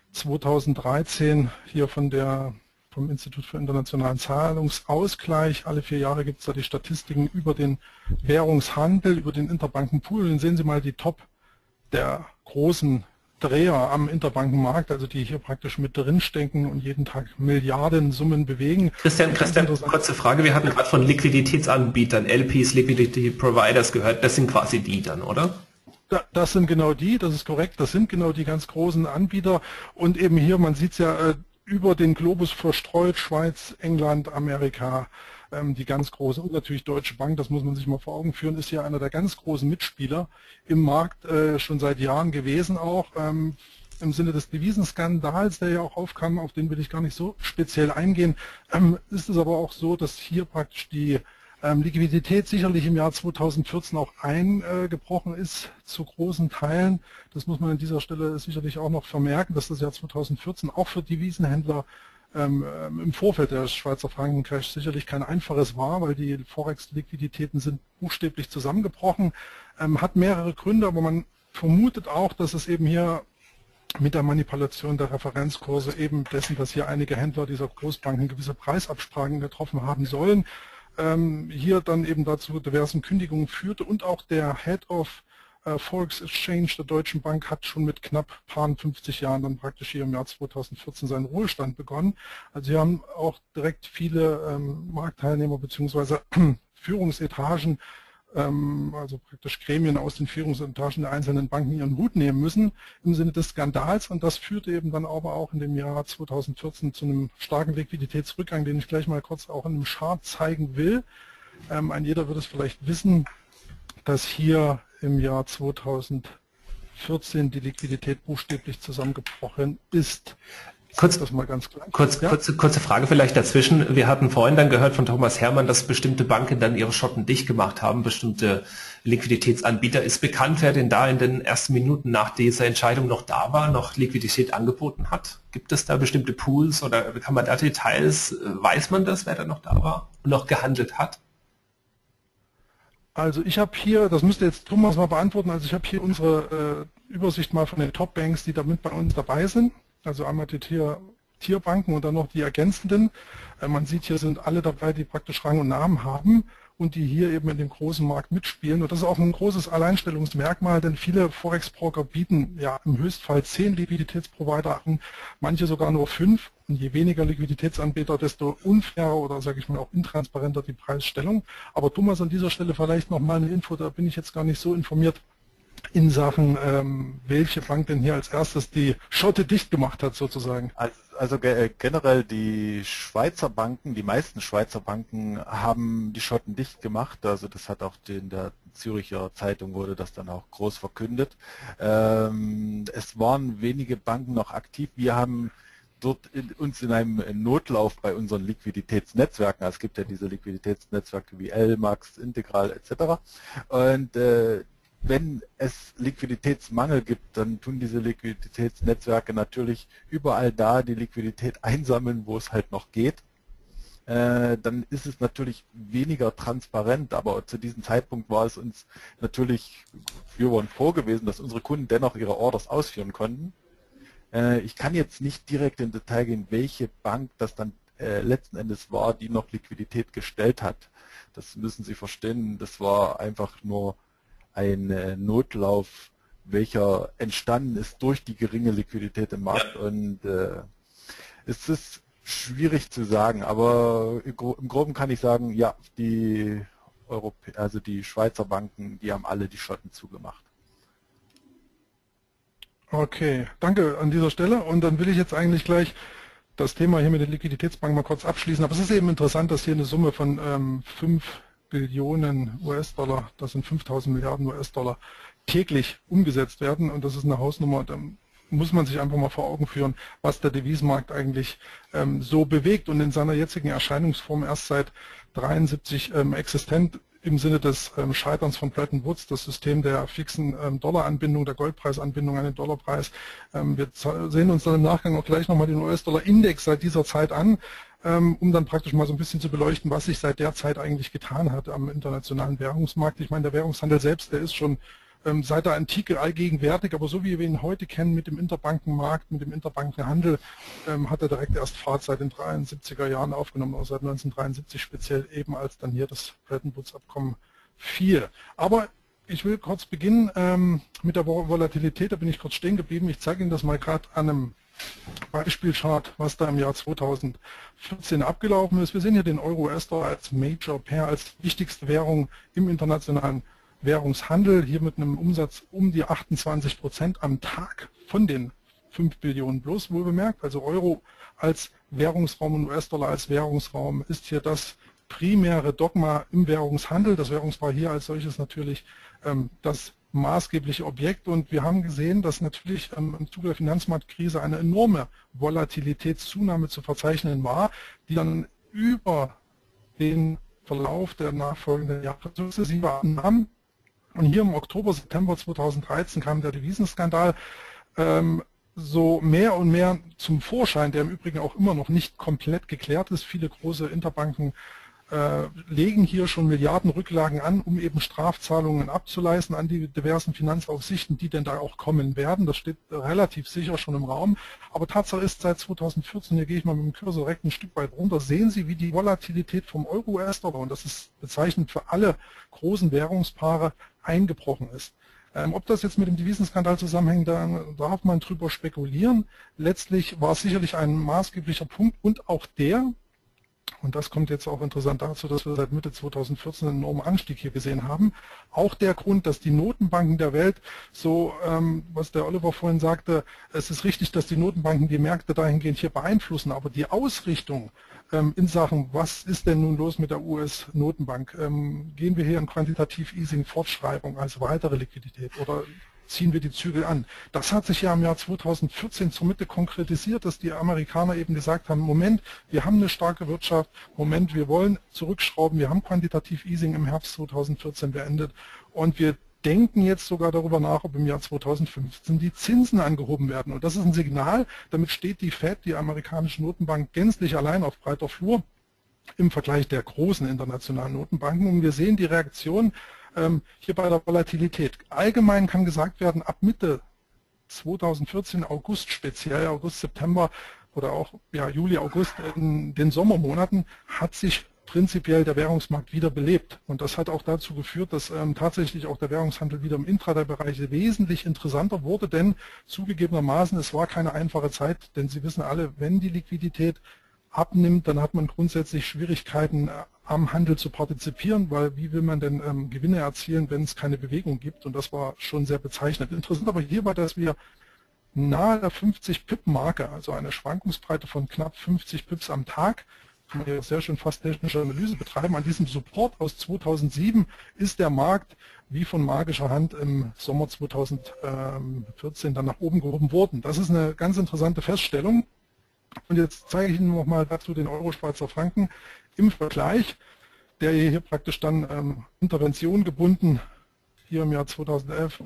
2013 hier vom Institut für internationalen Zahlungsausgleich. Alle 4 Jahre gibt es da die Statistiken über den Währungshandel, über den Interbankenpool. Dann sehen Sie mal die Top der großen Dreher am Interbankenmarkt, also die hier praktisch mit drin stecken und jeden Tag Milliardensummen bewegen. Christian, kurze Frage. Wir hatten gerade von Liquiditätsanbietern, LPs, Liquidity Providers gehört. Das sind quasi die dann, oder? Das sind genau die, das ist korrekt. Das sind genau die ganz großen Anbieter. Und eben hier, man sieht es ja über den Globus verstreut, Schweiz, England, Amerika, die ganz große und natürlich Deutsche Bank, das muss man sich mal vor Augen führen, ist ja einer der ganz großen Mitspieler im Markt schon seit Jahren gewesen auch. Im Sinne des Devisenskandals, der ja auch aufkam, auf den will ich gar nicht so speziell eingehen, ist es aber auch so, dass hier praktisch die Liquidität sicherlich im Jahr 2014 auch eingebrochen ist, zu großen Teilen. Das muss man an dieser Stelle sicherlich auch noch vermerken, dass das Jahr 2014 auch für Devisenhändler im Vorfeld der Schweizer Frankencrash sicherlich kein einfaches war, weil die Forex-Liquiditäten sind buchstäblich zusammengebrochen. Hat mehrere Gründe, aber man vermutet auch, dass es eben hier mit der Manipulation der Referenzkurse eben dessen, dass hier einige Händler dieser Großbanken gewisse Preisabsprachen getroffen haben sollen, hier dann eben dazu diversen Kündigungen führte und auch der Head of Forex Exchange der Deutschen Bank hat schon mit knapp 50 Jahren dann praktisch hier im Jahr 2014 seinen Ruhestand begonnen. Also hier haben auch direkt viele Marktteilnehmer bzw. Führungsetagen, also praktisch Gremien aus den Führungsetagen der einzelnen Banken ihren Hut nehmen müssen im Sinne des Skandals, und das führte eben dann aber auch in dem Jahr 2014 zu einem starken Liquiditätsrückgang, den ich gleich mal kurz auch in einem Chart zeigen will. Ein jeder wird es vielleicht wissen, dass hier im Jahr 2014 die Liquidität buchstäblich zusammengebrochen ist. Kurze Frage vielleicht dazwischen. Wir hatten vorhin dann gehört von Thomas Hermann, dass bestimmte Banken dann ihre Schotten dicht gemacht haben, bestimmte Liquiditätsanbieter. Ist bekannt, wer denn da in den ersten Minuten nach dieser Entscheidung noch da war, noch Liquidität angeboten hat? Gibt es da bestimmte Pools oder kann man da Details, weiß man das, wer da noch da war und noch gehandelt hat? Also ich habe hier, das müsste jetzt Thomas mal beantworten, also ich habe hier unsere Übersicht mal von den Top-Banks, die damit bei uns dabei sind. Also einmal die Tierbanken und dann noch die ergänzenden. Man sieht, hier sind alle dabei, die praktisch Rang und Namen haben und die hier eben in dem großen Markt mitspielen. Und das ist auch ein großes Alleinstellungsmerkmal, denn viele Forex-Broker bieten ja im Höchstfall 10 Liquiditätsprovider an, manche sogar nur 5. Und je weniger Liquiditätsanbieter, desto unfairer oder sage ich mal auch intransparenter die Preisstellung. Aber Thomas, an dieser Stelle vielleicht noch mal eine Info, da bin ich jetzt gar nicht so informiert in Sachen, welche Bank denn hier als erstes die Schotte dicht gemacht hat sozusagen. Also generell die Schweizer Banken, die meisten Schweizer Banken haben die Schotten dicht gemacht. Also das hat auch in der Züricher Zeitung wurde das dann auch groß verkündet. Es waren wenige Banken noch aktiv. Wir haben dort uns in einem Notlauf bei unseren Liquiditätsnetzwerken, also es gibt ja diese Liquiditätsnetzwerke wie LMAX, Integral etc. Und wenn es Liquiditätsmangel gibt, dann tun diese Liquiditätsnetzwerke natürlich überall da die Liquidität einsammeln, wo es halt noch geht. Dann ist es natürlich weniger transparent, aber zu diesem Zeitpunkt war es uns natürlich, wir waren froh gewesen, dass unsere Kunden dennoch ihre Orders ausführen konnten. Ich kann jetzt nicht direkt im Detail gehen, welche Bank das dann letzten Endes war, die noch Liquidität gestellt hat. Das müssen Sie verstehen, das war einfach nur ein Notlauf, welcher entstanden ist durch die geringe Liquidität im Markt. Ja. Und es ist schwierig zu sagen, aber im Groben kann ich sagen, ja, die Schweizer Banken, die haben alle die Schotten zugemacht. Okay, danke an dieser Stelle. Und dann will ich jetzt eigentlich gleich das Thema hier mit den Liquiditätsbanken mal kurz abschließen. Aber es ist eben interessant, dass hier eine Summe von 5 Billionen US-Dollar, das sind 5.000 Milliarden US-Dollar, täglich umgesetzt werden. Und das ist eine Hausnummer, da muss man sich einfach mal vor Augen führen, was der Devisenmarkt eigentlich so bewegt und in seiner jetzigen Erscheinungsform erst seit 1973 existent im Sinne des Scheiterns von Bretton Woods, das System der fixen Dollaranbindung, der Goldpreisanbindung an den Dollarpreis. Wir sehen uns dann im Nachgang auch gleich nochmal den US-Dollar-Index seit dieser Zeit an, um dann praktisch mal so ein bisschen zu beleuchten, was sich seit der Zeit eigentlich getan hat am internationalen Währungsmarkt. Ich meine, der Währungshandel selbst, der ist schon seit der Antike allgegenwärtig, aber so wie wir ihn heute kennen mit dem Interbankenmarkt, mit dem Interbankenhandel, hat er direkt erst Fahrt seit den 73er Jahren aufgenommen, also seit 1973 speziell eben, als dann hier das Bretton Woods Abkommen fiel. Aber ich will kurz beginnen mit der Volatilität, da bin ich kurz stehen geblieben. Ich zeige Ihnen das mal gerade an einem Beispielchart, was da im Jahr 2014 abgelaufen ist. Wir sehen hier den Euro-US-Dollar als Major Pair, als wichtigste Währung im internationalen Währungshandel, hier mit einem Umsatz um die 28% am Tag von den 5 Billionen plus, wohlbemerkt. Also Euro als Währungsraum und US-Dollar als Währungsraum ist hier das primäre Dogma im Währungshandel. Das Währungspaar hier als solches natürlich das maßgebliche Objekt. Und wir haben gesehen, dass natürlich im Zuge der Finanzmarktkrise eine enorme Volatilitätszunahme zu verzeichnen war, die dann über den Verlauf der nachfolgenden Jahre sukzessive abnahm. Und hier im Oktober, September 2013 kam der Devisenskandal so mehr und mehr zum Vorschein, der im Übrigen auch immer noch nicht komplett geklärt ist. Viele große Interbanken legen hier schon Milliardenrücklagen an, um eben Strafzahlungen abzuleisten an die diversen Finanzaufsichten, die denn da auch kommen werden. Das steht relativ sicher schon im Raum. Aber Tatsache ist, seit 2014, hier gehe ich mal mit dem Cursor direkt ein Stück weit runter, sehen Sie, wie die Volatilität vom Euro-US-Dollar, und das ist bezeichnend für alle großen Währungspaare, eingebrochen ist. Ob das jetzt mit dem Devisenskandal zusammenhängt, da darf man drüber spekulieren. Letztlich war es sicherlich ein maßgeblicher Punkt und auch der, und das kommt jetzt auch interessant dazu, dass wir seit Mitte 2014 einen enormen Anstieg hier gesehen haben. Auch der Grund, dass die Notenbanken der Welt, so was der Oliver vorhin sagte, es ist richtig, dass die Notenbanken die Märkte dahingehend hier beeinflussen, aber die Ausrichtung in Sachen, was ist denn nun los mit der US-Notenbank? Gehen wir hier in Quantitativ-Easing-Fortschreibung als weitere Liquidität oder ziehen wir die Zügel an? Das hat sich ja im Jahr 2014 zur Mitte konkretisiert, dass die Amerikaner eben gesagt haben, Moment, wir haben eine starke Wirtschaft, Moment, wir wollen zurückschrauben, wir haben Quantitativ-Easing im Herbst 2014 beendet und wir denken jetzt sogar darüber nach, ob im Jahr 2015 die Zinsen angehoben werden. Und das ist ein Signal, damit steht die Fed, die amerikanische Notenbank, gänzlich allein auf breiter Flur im Vergleich der großen internationalen Notenbanken. Und wir sehen die Reaktion hier bei der Volatilität. Allgemein kann gesagt werden, ab Mitte 2014, August speziell, August, September oder auch ja, Juli, August, in den Sommermonaten, hat sich prinzipiell der Währungsmarkt wieder belebt. Und das hat auch dazu geführt, dass tatsächlich auch der Währungshandel wieder im Intraday-Bereich wesentlich interessanter wurde, denn zugegebenermaßen, es war keine einfache Zeit, denn Sie wissen alle, wenn die Liquidität abnimmt, dann hat man grundsätzlich Schwierigkeiten am Handel zu partizipieren, weil wie will man denn Gewinne erzielen, wenn es keine Bewegung gibt? Und das war schon sehr bezeichnend. Interessant aber hier war, dass wir nahe der 50-Pip-Marke, also eine Schwankungsbreite von knapp 50 Pips am Tag, kann man hier sehr schön fast technische Analyse betreiben. An diesem Support aus 2007 ist der Markt wie von magischer Hand im Sommer 2014 dann nach oben gehoben worden. Das ist eine ganz interessante Feststellung. Und jetzt zeige ich Ihnen nochmal dazu den Euro-Schweizer Franken im Vergleich, der hier praktisch dann Intervention gebunden hier im Jahr 2011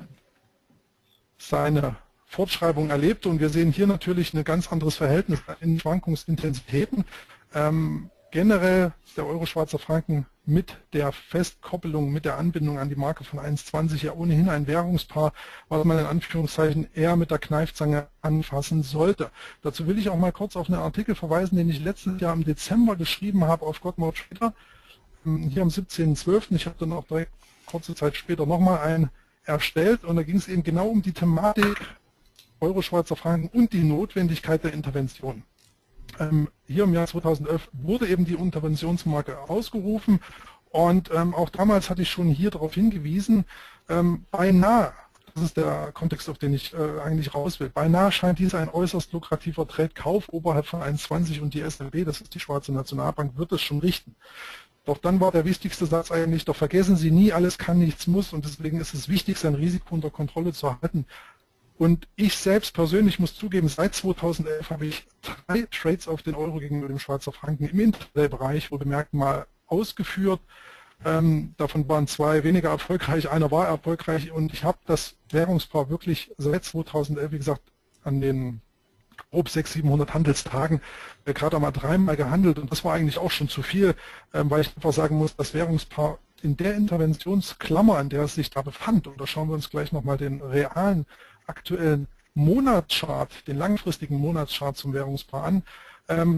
seine Fortschreibung erlebte. Und wir sehen hier natürlich ein ganz anderes Verhältnis in Schwankungsintensitäten. Generell der Euro-Schweizer Franken mit der Festkoppelung, mit der Anbindung an die Marke von 1,20 ja ohnehin ein Währungspaar, was man in Anführungszeichen eher mit der Kneifzange anfassen sollte. Dazu will ich auch mal kurz auf einen Artikel verweisen, den ich letztes Jahr im Dezember geschrieben habe auf Godmode Trader, hier am 17.12. Ich habe dann auch direkt kurze Zeit später nochmal einen erstellt und da ging es eben genau um die Thematik Euro, Schweizer Franken und die Notwendigkeit der Intervention. Hier im Jahr 2011 wurde eben die Interventionsmarke ausgerufen und auch damals hatte ich schon hier darauf hingewiesen, beinahe, das ist der Kontext, auf den ich eigentlich raus will, beinahe scheint dies ein äußerst lukrativer Trade-Kauf oberhalb von 1,20 und die SNB, das ist die Schweizer Nationalbank, wird es schon richten. Doch dann war der wichtigste Satz eigentlich, doch vergessen Sie nie, alles kann, nichts muss und deswegen ist es wichtig, sein Risiko unter Kontrolle zu halten. Und ich selbst persönlich muss zugeben, seit 2011 habe ich 3 Trades auf den Euro gegenüber dem Schweizer Franken im Intraday-Bereich, wohl bemerkt, mal ausgeführt. Davon waren 2 weniger erfolgreich, einer war erfolgreich und ich habe das Währungspaar wirklich seit 2011, wie gesagt, an den grob 600-700 Handelstagen gerade einmal 3-mal gehandelt und das war eigentlich auch schon zu viel, weil ich einfach sagen muss, das Währungspaar in der Interventionsklammer, an der es sich da befand, und da schauen wir uns gleich nochmal den realen aktuellen Monatschart, den langfristigen Monatschart zum Währungspaar an.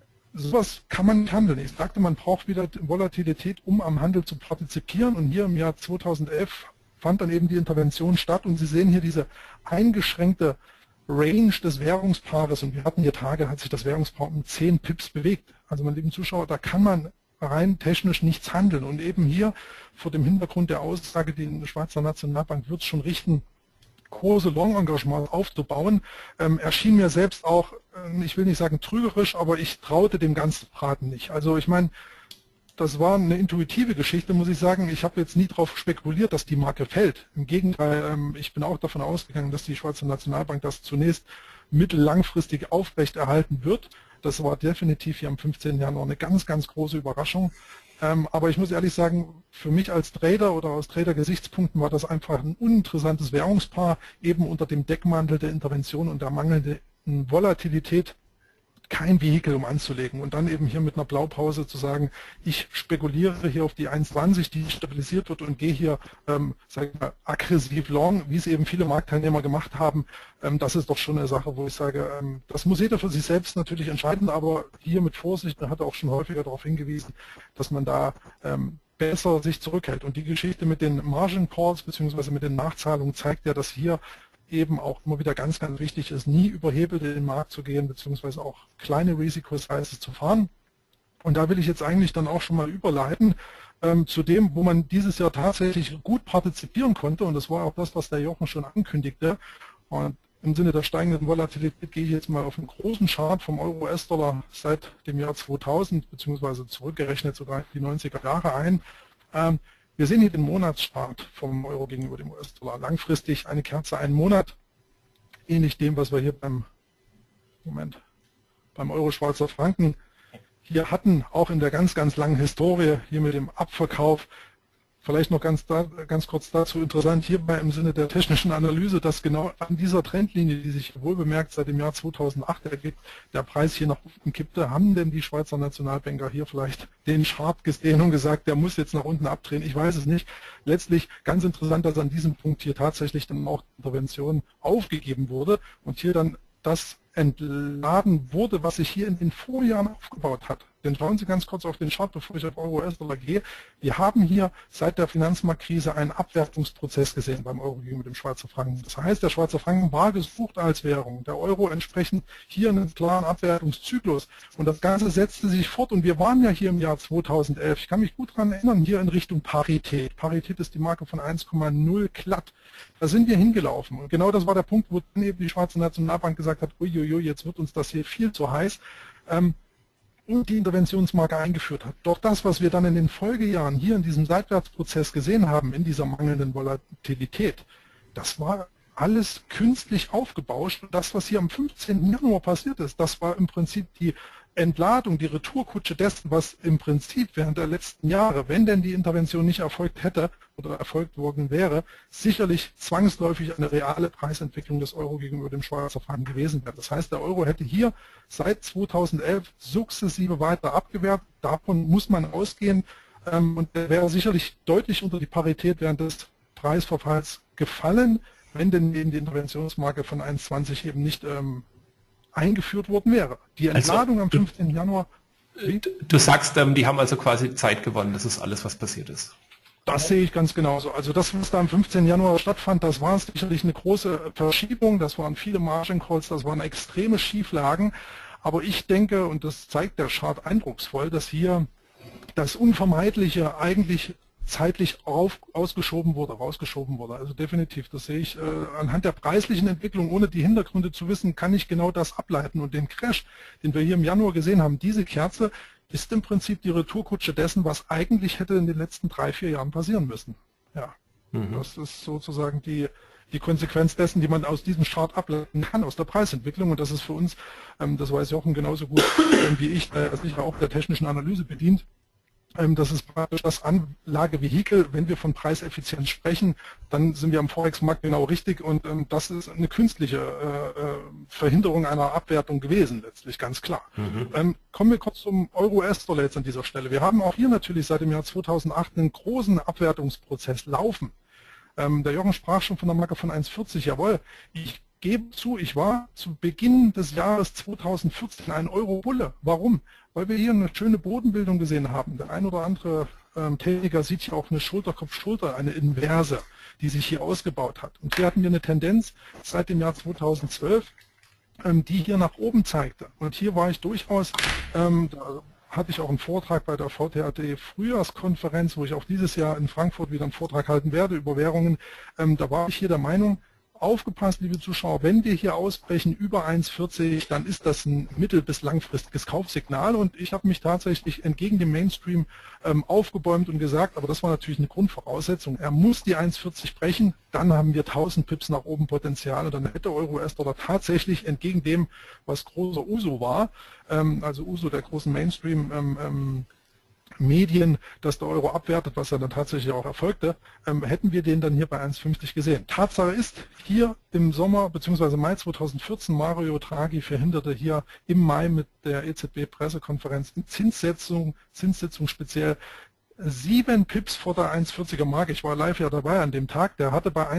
Sowas kann man nicht handeln. Ich sagte, man braucht wieder Volatilität, um am Handel zu partizipieren. Und hier im Jahr 2011 fand dann eben die Intervention statt. Und Sie sehen hier diese eingeschränkte Range des Währungspaares. Und wir hatten hier Tage, hat sich das Währungspaar um 10 Pips bewegt. Also meine lieben Zuschauer, da kann man rein technisch nichts handeln. Und eben hier vor dem Hintergrund der Aussage, die Schweizer Nationalbank wird es schon richten, große Long-Engagement aufzubauen, erschien mir selbst auch, ich will nicht sagen trügerisch, aber ich traute dem ganzen Braten nicht. Also ich meine, das war eine intuitive Geschichte, muss ich sagen. Ich habe jetzt nie darauf spekuliert, dass die Marke fällt. Im Gegenteil, ich bin auch davon ausgegangen, dass die Schweizer Nationalbank das zunächst mittellangfristig aufrechterhalten wird. Das war definitiv hier am 15. Januar eine ganz, ganz große Überraschung. Aber ich muss ehrlich sagen, für mich als Trader oder aus Trader-Gesichtspunkten war das einfach ein uninteressantes Währungspaar, eben unter dem Deckmantel der Intervention und der mangelnden Volatilität kein Vehikel, um anzulegen. Und dann eben hier mit einer Blaupause zu sagen, ich spekuliere hier auf die 1,20, die stabilisiert wird und gehe hier, sag ich mal, aggressiv long, wie es eben viele Marktteilnehmer gemacht haben. Das ist doch schon eine Sache, wo ich sage, das muss jeder für sich selbst natürlich entscheiden, aber hier mit Vorsicht, man hat auch schon häufiger darauf hingewiesen, dass man da besser sich zurückhält. Und die Geschichte mit den Margin Calls bzw. mit den Nachzahlungen zeigt ja, dass hier eben auch immer wieder ganz, ganz wichtig ist, nie überhebelt in den Markt zu gehen, beziehungsweise auch kleine Risikosize zu fahren. Und da will ich jetzt eigentlich dann auch schon mal überleiten zu dem, wo man dieses Jahr tatsächlich gut partizipieren konnte. Und das war auch das, was der Jochen schon ankündigte. Und im Sinne der steigenden Volatilität gehe ich jetzt mal auf einen großen Chart vom Euro-US-Dollar seit dem Jahr 2000, beziehungsweise zurückgerechnet sogar in die 90er Jahre ein. Wir sehen hier den Monatschart vom Euro gegenüber dem US-Dollar. Langfristig eine Kerze, einen Monat, ähnlich dem, was wir hier beim Euro-Schweizer Franken hier hatten, auch in der ganz, ganz langen Historie, hier mit dem Abverkauf. Vielleicht noch ganz kurz dazu interessant, hierbei im Sinne der technischen Analyse, dass genau an dieser Trendlinie, die sich wohlbemerkt seit dem Jahr 2008 ergibt, der Preis hier nach unten kippte, haben denn die Schweizer Nationalbanker hier vielleicht den Chart gesehen und gesagt, der muss jetzt nach unten abdrehen? Ich weiß es nicht. Letztlich ganz interessant, dass an diesem Punkt hier tatsächlich dann auch Intervention aufgegeben wurde und hier dann das entladen wurde, was sich hier in den Vorjahren aufgebaut hat. Denn schauen Sie ganz kurz auf den Chart, bevor ich auf Euro-US-Dollar gehe. Wir haben hier seit der Finanzmarktkrise einen Abwertungsprozess gesehen beim Euro gegenüber dem Schweizer Franken. Das heißt, der Schweizer Franken war gesucht als Währung. Der Euro entsprechend hier einen klaren Abwertungszyklus. Und das Ganze setzte sich fort. Und wir waren ja hier im Jahr 2011. Ich kann mich gut daran erinnern, hier in Richtung Parität. Parität ist die Marke von 1,0 glatt. Da sind wir hingelaufen. Und genau das war der Punkt, wo dann eben die Schweizer Nationalbank gesagt hat, uiuiui, jetzt wird uns das hier viel zu heiß. Und die Interventionsmarke eingeführt hat. Doch das, was wir dann in den Folgejahren hier in diesem Seitwärtsprozess gesehen haben, in dieser mangelnden Volatilität, das war alles künstlich aufgebauscht. Und das, was hier am 15. Januar passiert ist, das war im Prinzip die Entladung, die Retourkutsche dessen, was im Prinzip während der letzten Jahre, wenn denn die Intervention nicht erfolgt hätte oder erfolgt worden wäre, sicherlich zwangsläufig eine reale Preisentwicklung des Euro gegenüber dem Schweizer Franken gewesen wäre. Das heißt, der Euro hätte hier seit 2011 sukzessive weiter abgewertet. Davon muss man ausgehen. und der wäre sicherlich deutlich unter die Parität während des Preisverfalls gefallen, wenn denn eben die Interventionsmarke von 1,20 eben nicht eingeführt worden wäre. Die Entladung am 15. Januar... Du sagst, die haben also quasi Zeit gewonnen, das ist alles, was passiert ist. Das sehe ich ganz genauso. Also das, was da am 15. Januar stattfand, das war sicherlich eine große Verschiebung, das waren viele Margin Calls, das waren extreme Schieflagen. Aber ich denke, und das zeigt der Chart eindrucksvoll, dass hier das Unvermeidliche eigentlich zeitlich rausgeschoben wurde. Also definitiv, das sehe ich anhand der preislichen Entwicklung, ohne die Hintergründe zu wissen, kann ich genau das ableiten. Und den Crash, den wir hier im Januar gesehen haben, diese Kerze, ist im Prinzip die Retourkutsche dessen, was eigentlich hätte in den letzten 3-4 Jahren passieren müssen. Ja, das ist sozusagen die Konsequenz dessen, die man aus diesem Chart ableiten kann, aus der Preisentwicklung. Und das ist für uns, das weiß Jochen genauso gut wie ich, der sich ja auch der technischen Analyse bedient, das ist praktisch das Anlagevehikel. Wenn wir von Preiseffizienz sprechen, dann sind wir am Forex-Markt genau richtig und das ist eine künstliche Verhinderung einer Abwertung gewesen, letztlich ganz klar. Kommen wir kurz zum Euro-US-Dollar jetzt an dieser Stelle. Wir haben auch hier natürlich seit dem Jahr 2008 einen großen Abwertungsprozess laufen. Der Jochen sprach schon von der Marke von 1,40. Jawohl, ich gebe zu, ich war zu Beginn des Jahres 2014 ein Euro-Bulle. Warum? Weil wir hier eine schöne Bodenbildung gesehen haben. Der ein oder andere Techniker sieht hier auch eine Schulter-Kopf-Schulter, eine Inverse, die sich hier ausgebaut hat. Und hier hatten wir eine Tendenz seit dem Jahr 2012, die hier nach oben zeigte. Und hier war ich durchaus, da hatte ich auch einen Vortrag bei der VTAT Frühjahrskonferenz, wo ich auch dieses Jahr in Frankfurt wieder einen Vortrag halten werde über Währungen. Da war ich hier der Meinung, aufgepasst, liebe Zuschauer, wenn wir hier ausbrechen über 1,40, dann ist das ein mittel- bis langfristiges Kaufsignal und ich habe mich tatsächlich entgegen dem Mainstream aufgebäumt und gesagt, aber das war natürlich eine Grundvoraussetzung, er muss die 1,40 brechen, dann haben wir 1000 Pips nach oben Potenzial und dann hätte Euro-US-Dollar tatsächlich entgegen dem, was großer Uso war, also Uso der großen Mainstream Medien, dass der Euro abwertet, was ja dann tatsächlich auch erfolgte, hätten wir den dann hier bei 1,50 gesehen. Tatsache ist, hier im Sommer bzw. Mai 2014, Mario Draghi verhinderte hier im Mai mit der EZB-Pressekonferenz Zinssitzung speziell 7 Pips vor der 1,40er Marke. Ich war live ja dabei an dem Tag. Der hatte bei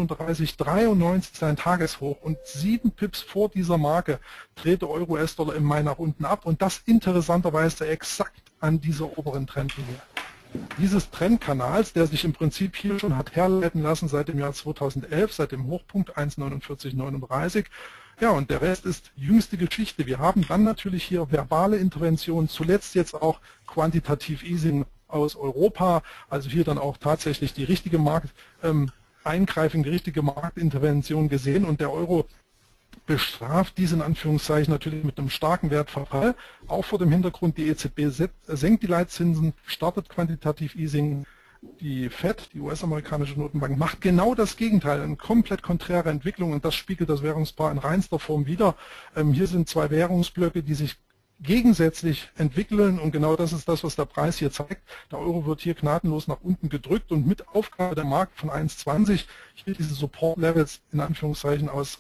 1,3993 sein Tageshoch und 7 Pips vor dieser Marke drehte Euro-US-Dollar im Mai nach unten ab und das interessanterweise exakt an dieser oberen Trendlinie. Dieses Trendkanals, der sich im Prinzip hier schon hat herleiten lassen seit dem Jahr 2011, seit dem Hochpunkt 1,4939. Ja, und der Rest ist jüngste Geschichte. Wir haben dann natürlich hier verbale Interventionen, zuletzt jetzt auch quantitativ Easing aus Europa, also hier dann auch tatsächlich die richtige Eingreifung, die richtige Marktintervention gesehen und der Euro bestraft diesen Anführungszeichen natürlich mit einem starken Wertverfall, auch vor dem Hintergrund, die EZB senkt die Leitzinsen, startet quantitativ Easing, die Fed, die US-amerikanische Notenbank, macht genau das Gegenteil, eine komplett konträre Entwicklung und das spiegelt das Währungspaar in reinster Form wider. Hier sind zwei Währungsblöcke, die sich gegensätzlich entwickeln und genau das ist das, was der Preis hier zeigt. Der Euro wird hier gnadenlos nach unten gedrückt und mit Aufgabe der Markt von 1,20, hier diese Support-Levels in Anführungszeichen aus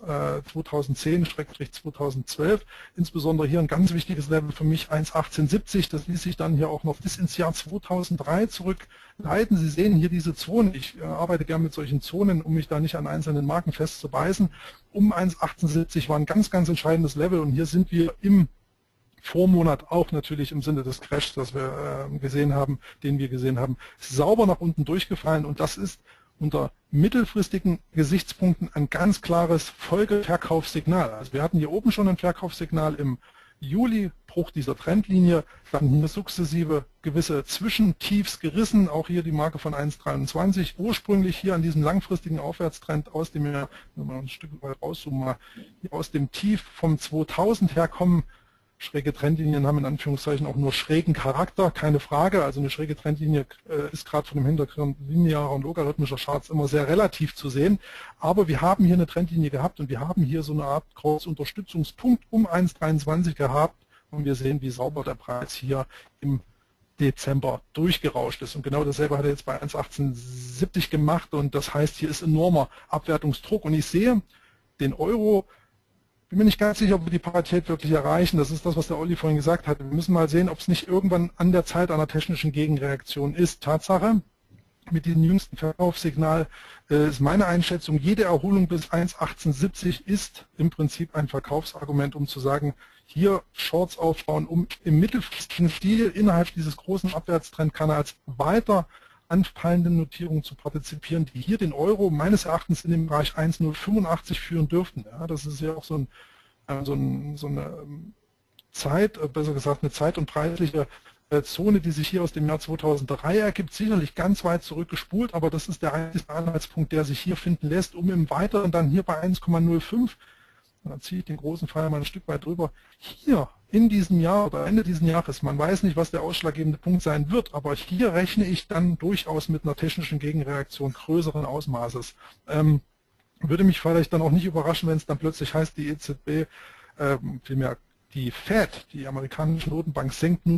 2010-2012, insbesondere hier ein ganz wichtiges Level für mich 1,1870, das ließ sich dann hier auch noch bis ins Jahr 2003 zurückleiten. Sie sehen hier diese Zonen, ich arbeite gerne mit solchen Zonen, um mich da nicht an einzelnen Marken festzubeißen. Um 1,1870 war ein ganz, ganz entscheidendes Level und hier sind wir im Vormonat auch natürlich im Sinne des Crashs, den wir gesehen haben, sauber nach unten durchgefallen und das ist unter mittelfristigen Gesichtspunkten ein ganz klares Folgeverkaufssignal. Also wir hatten hier oben schon ein Verkaufssignal im Juli, Bruch dieser Trendlinie, dann hier sukzessive gewisse Zwischentiefs gerissen, auch hier die Marke von 1,23, ursprünglich hier an diesem langfristigen Aufwärtstrend aus dem, wenn wir ein Stück weit rauszoomen, aus dem Tief vom 2000 herkommen. Schräge Trendlinien haben in Anführungszeichen auch nur schrägen Charakter, keine Frage. Also eine schräge Trendlinie ist gerade von dem Hintergrund linearer und logarithmischer Charts immer sehr relativ zu sehen. Aber wir haben hier eine Trendlinie gehabt und wir haben hier so eine Art Kreuzunterstützungspunkt um 1,23 gehabt und wir sehen, wie sauber der Preis hier im Dezember durchgerauscht ist. Und genau dasselbe hat er jetzt bei 1,1870 gemacht und das heißt, hier ist enormer Abwertungsdruck und ich sehe den Euro bin mir nicht ganz sicher, ob wir die Parität wirklich erreichen. Das ist das, was der Olli vorhin gesagt hat. Wir müssen mal sehen, ob es nicht irgendwann an der Zeit einer technischen Gegenreaktion ist. Tatsache, mit diesem jüngsten Verkaufssignal ist meine Einschätzung, jede Erholung bis 1,1870 ist im Prinzip ein Verkaufsargument, um zu sagen, hier Shorts aufbauen, um im mittelfristigen Stil innerhalb dieses großen Abwärtstrendkanals weiter anfallenden Notierungen zu partizipieren, die hier den Euro meines Erachtens in dem Bereich 1,085 führen dürften. Ja, das ist ja auch so eine Zeit, besser gesagt eine zeit- und preisliche Zone, die sich hier aus dem Jahr 2003 ergibt, sicherlich ganz weit zurückgespult, aber das ist der einzige Anhaltspunkt, der sich hier finden lässt, um im Weiteren dann hier bei 1,05, da ziehe ich den großen Pfeil mal ein Stück weit drüber, hier in diesem Jahr oder Ende dieses Jahres, man weiß nicht, was der ausschlaggebende Punkt sein wird, aber hier rechne ich dann durchaus mit einer technischen Gegenreaktion größeren Ausmaßes. Würde mich vielleicht dann auch nicht überraschen, wenn es dann plötzlich heißt, die EZB, vielmehr die Fed, die amerikanische Notenbank,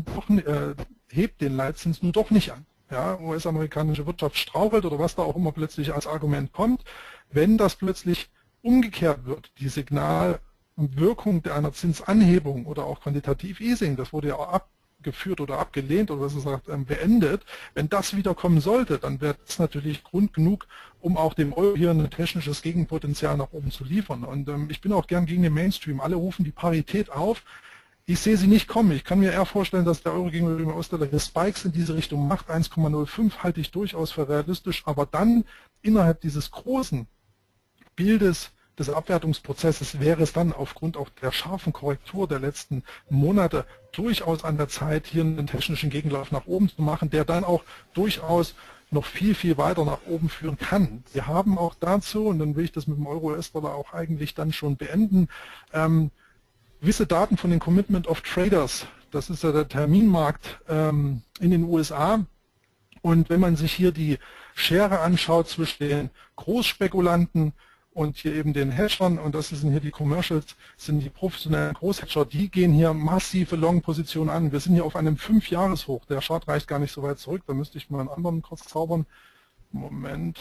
hebt den Leitzins nun doch nicht an. Ja, US-amerikanische Wirtschaft strauchelt oder was da auch immer plötzlich als Argument kommt. Wenn das plötzlich umgekehrt wird, die Signalwirkung einer Zinsanhebung oder auch Quantitative Easing, das wurde ja auch abgeführt oder abgelehnt oder was gesagt beendet, wenn das wieder kommen sollte, dann wäre das natürlich Grund genug, um auch dem Euro hier ein technisches Gegenpotenzial nach oben zu liefern. Und ich bin auch gern gegen den Mainstream. Alle rufen die Parität auf. Ich sehe sie nicht kommen. Ich kann mir eher vorstellen, dass der Euro gegenüber dem US-Dollar hier Spikes in diese Richtung macht. 1,05 halte ich durchaus für realistisch, aber dann innerhalb dieses großen Bildes des Abwertungsprozesses wäre es dann aufgrund auch der scharfen Korrektur der letzten Monate durchaus an der Zeit, hier einen technischen Gegenlauf nach oben zu machen, der dann auch durchaus noch viel, viel weiter nach oben führen kann. Wir haben auch dazu, und dann will ich das mit dem Euro-US-Dollar auch eigentlich dann schon beenden, gewisse Daten von den Commitment of Traders, das ist ja der Terminmarkt in den USA. Und wenn man sich hier die Schere anschaut zwischen den Großspekulanten und hier eben den Hedgern, und das sind hier die Commercials, sind die professionellen Großhedger, die gehen hier massive Long-Positionen an. Wir sind hier auf einem 5-Jahres-Hoch. Der Chart reicht gar nicht so weit zurück, da müsste ich mal einen anderen kurz zaubern. Moment,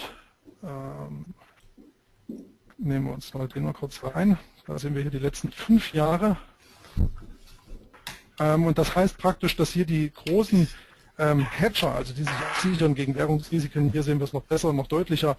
nehmen wir uns mal den mal kurz rein. Da sehen wir hier die letzten 5 Jahre. Und das heißt praktisch, dass hier die großen Hedger, also die sich absichern gegen Währungsrisiken, hier sehen wir es noch besser, noch deutlicher,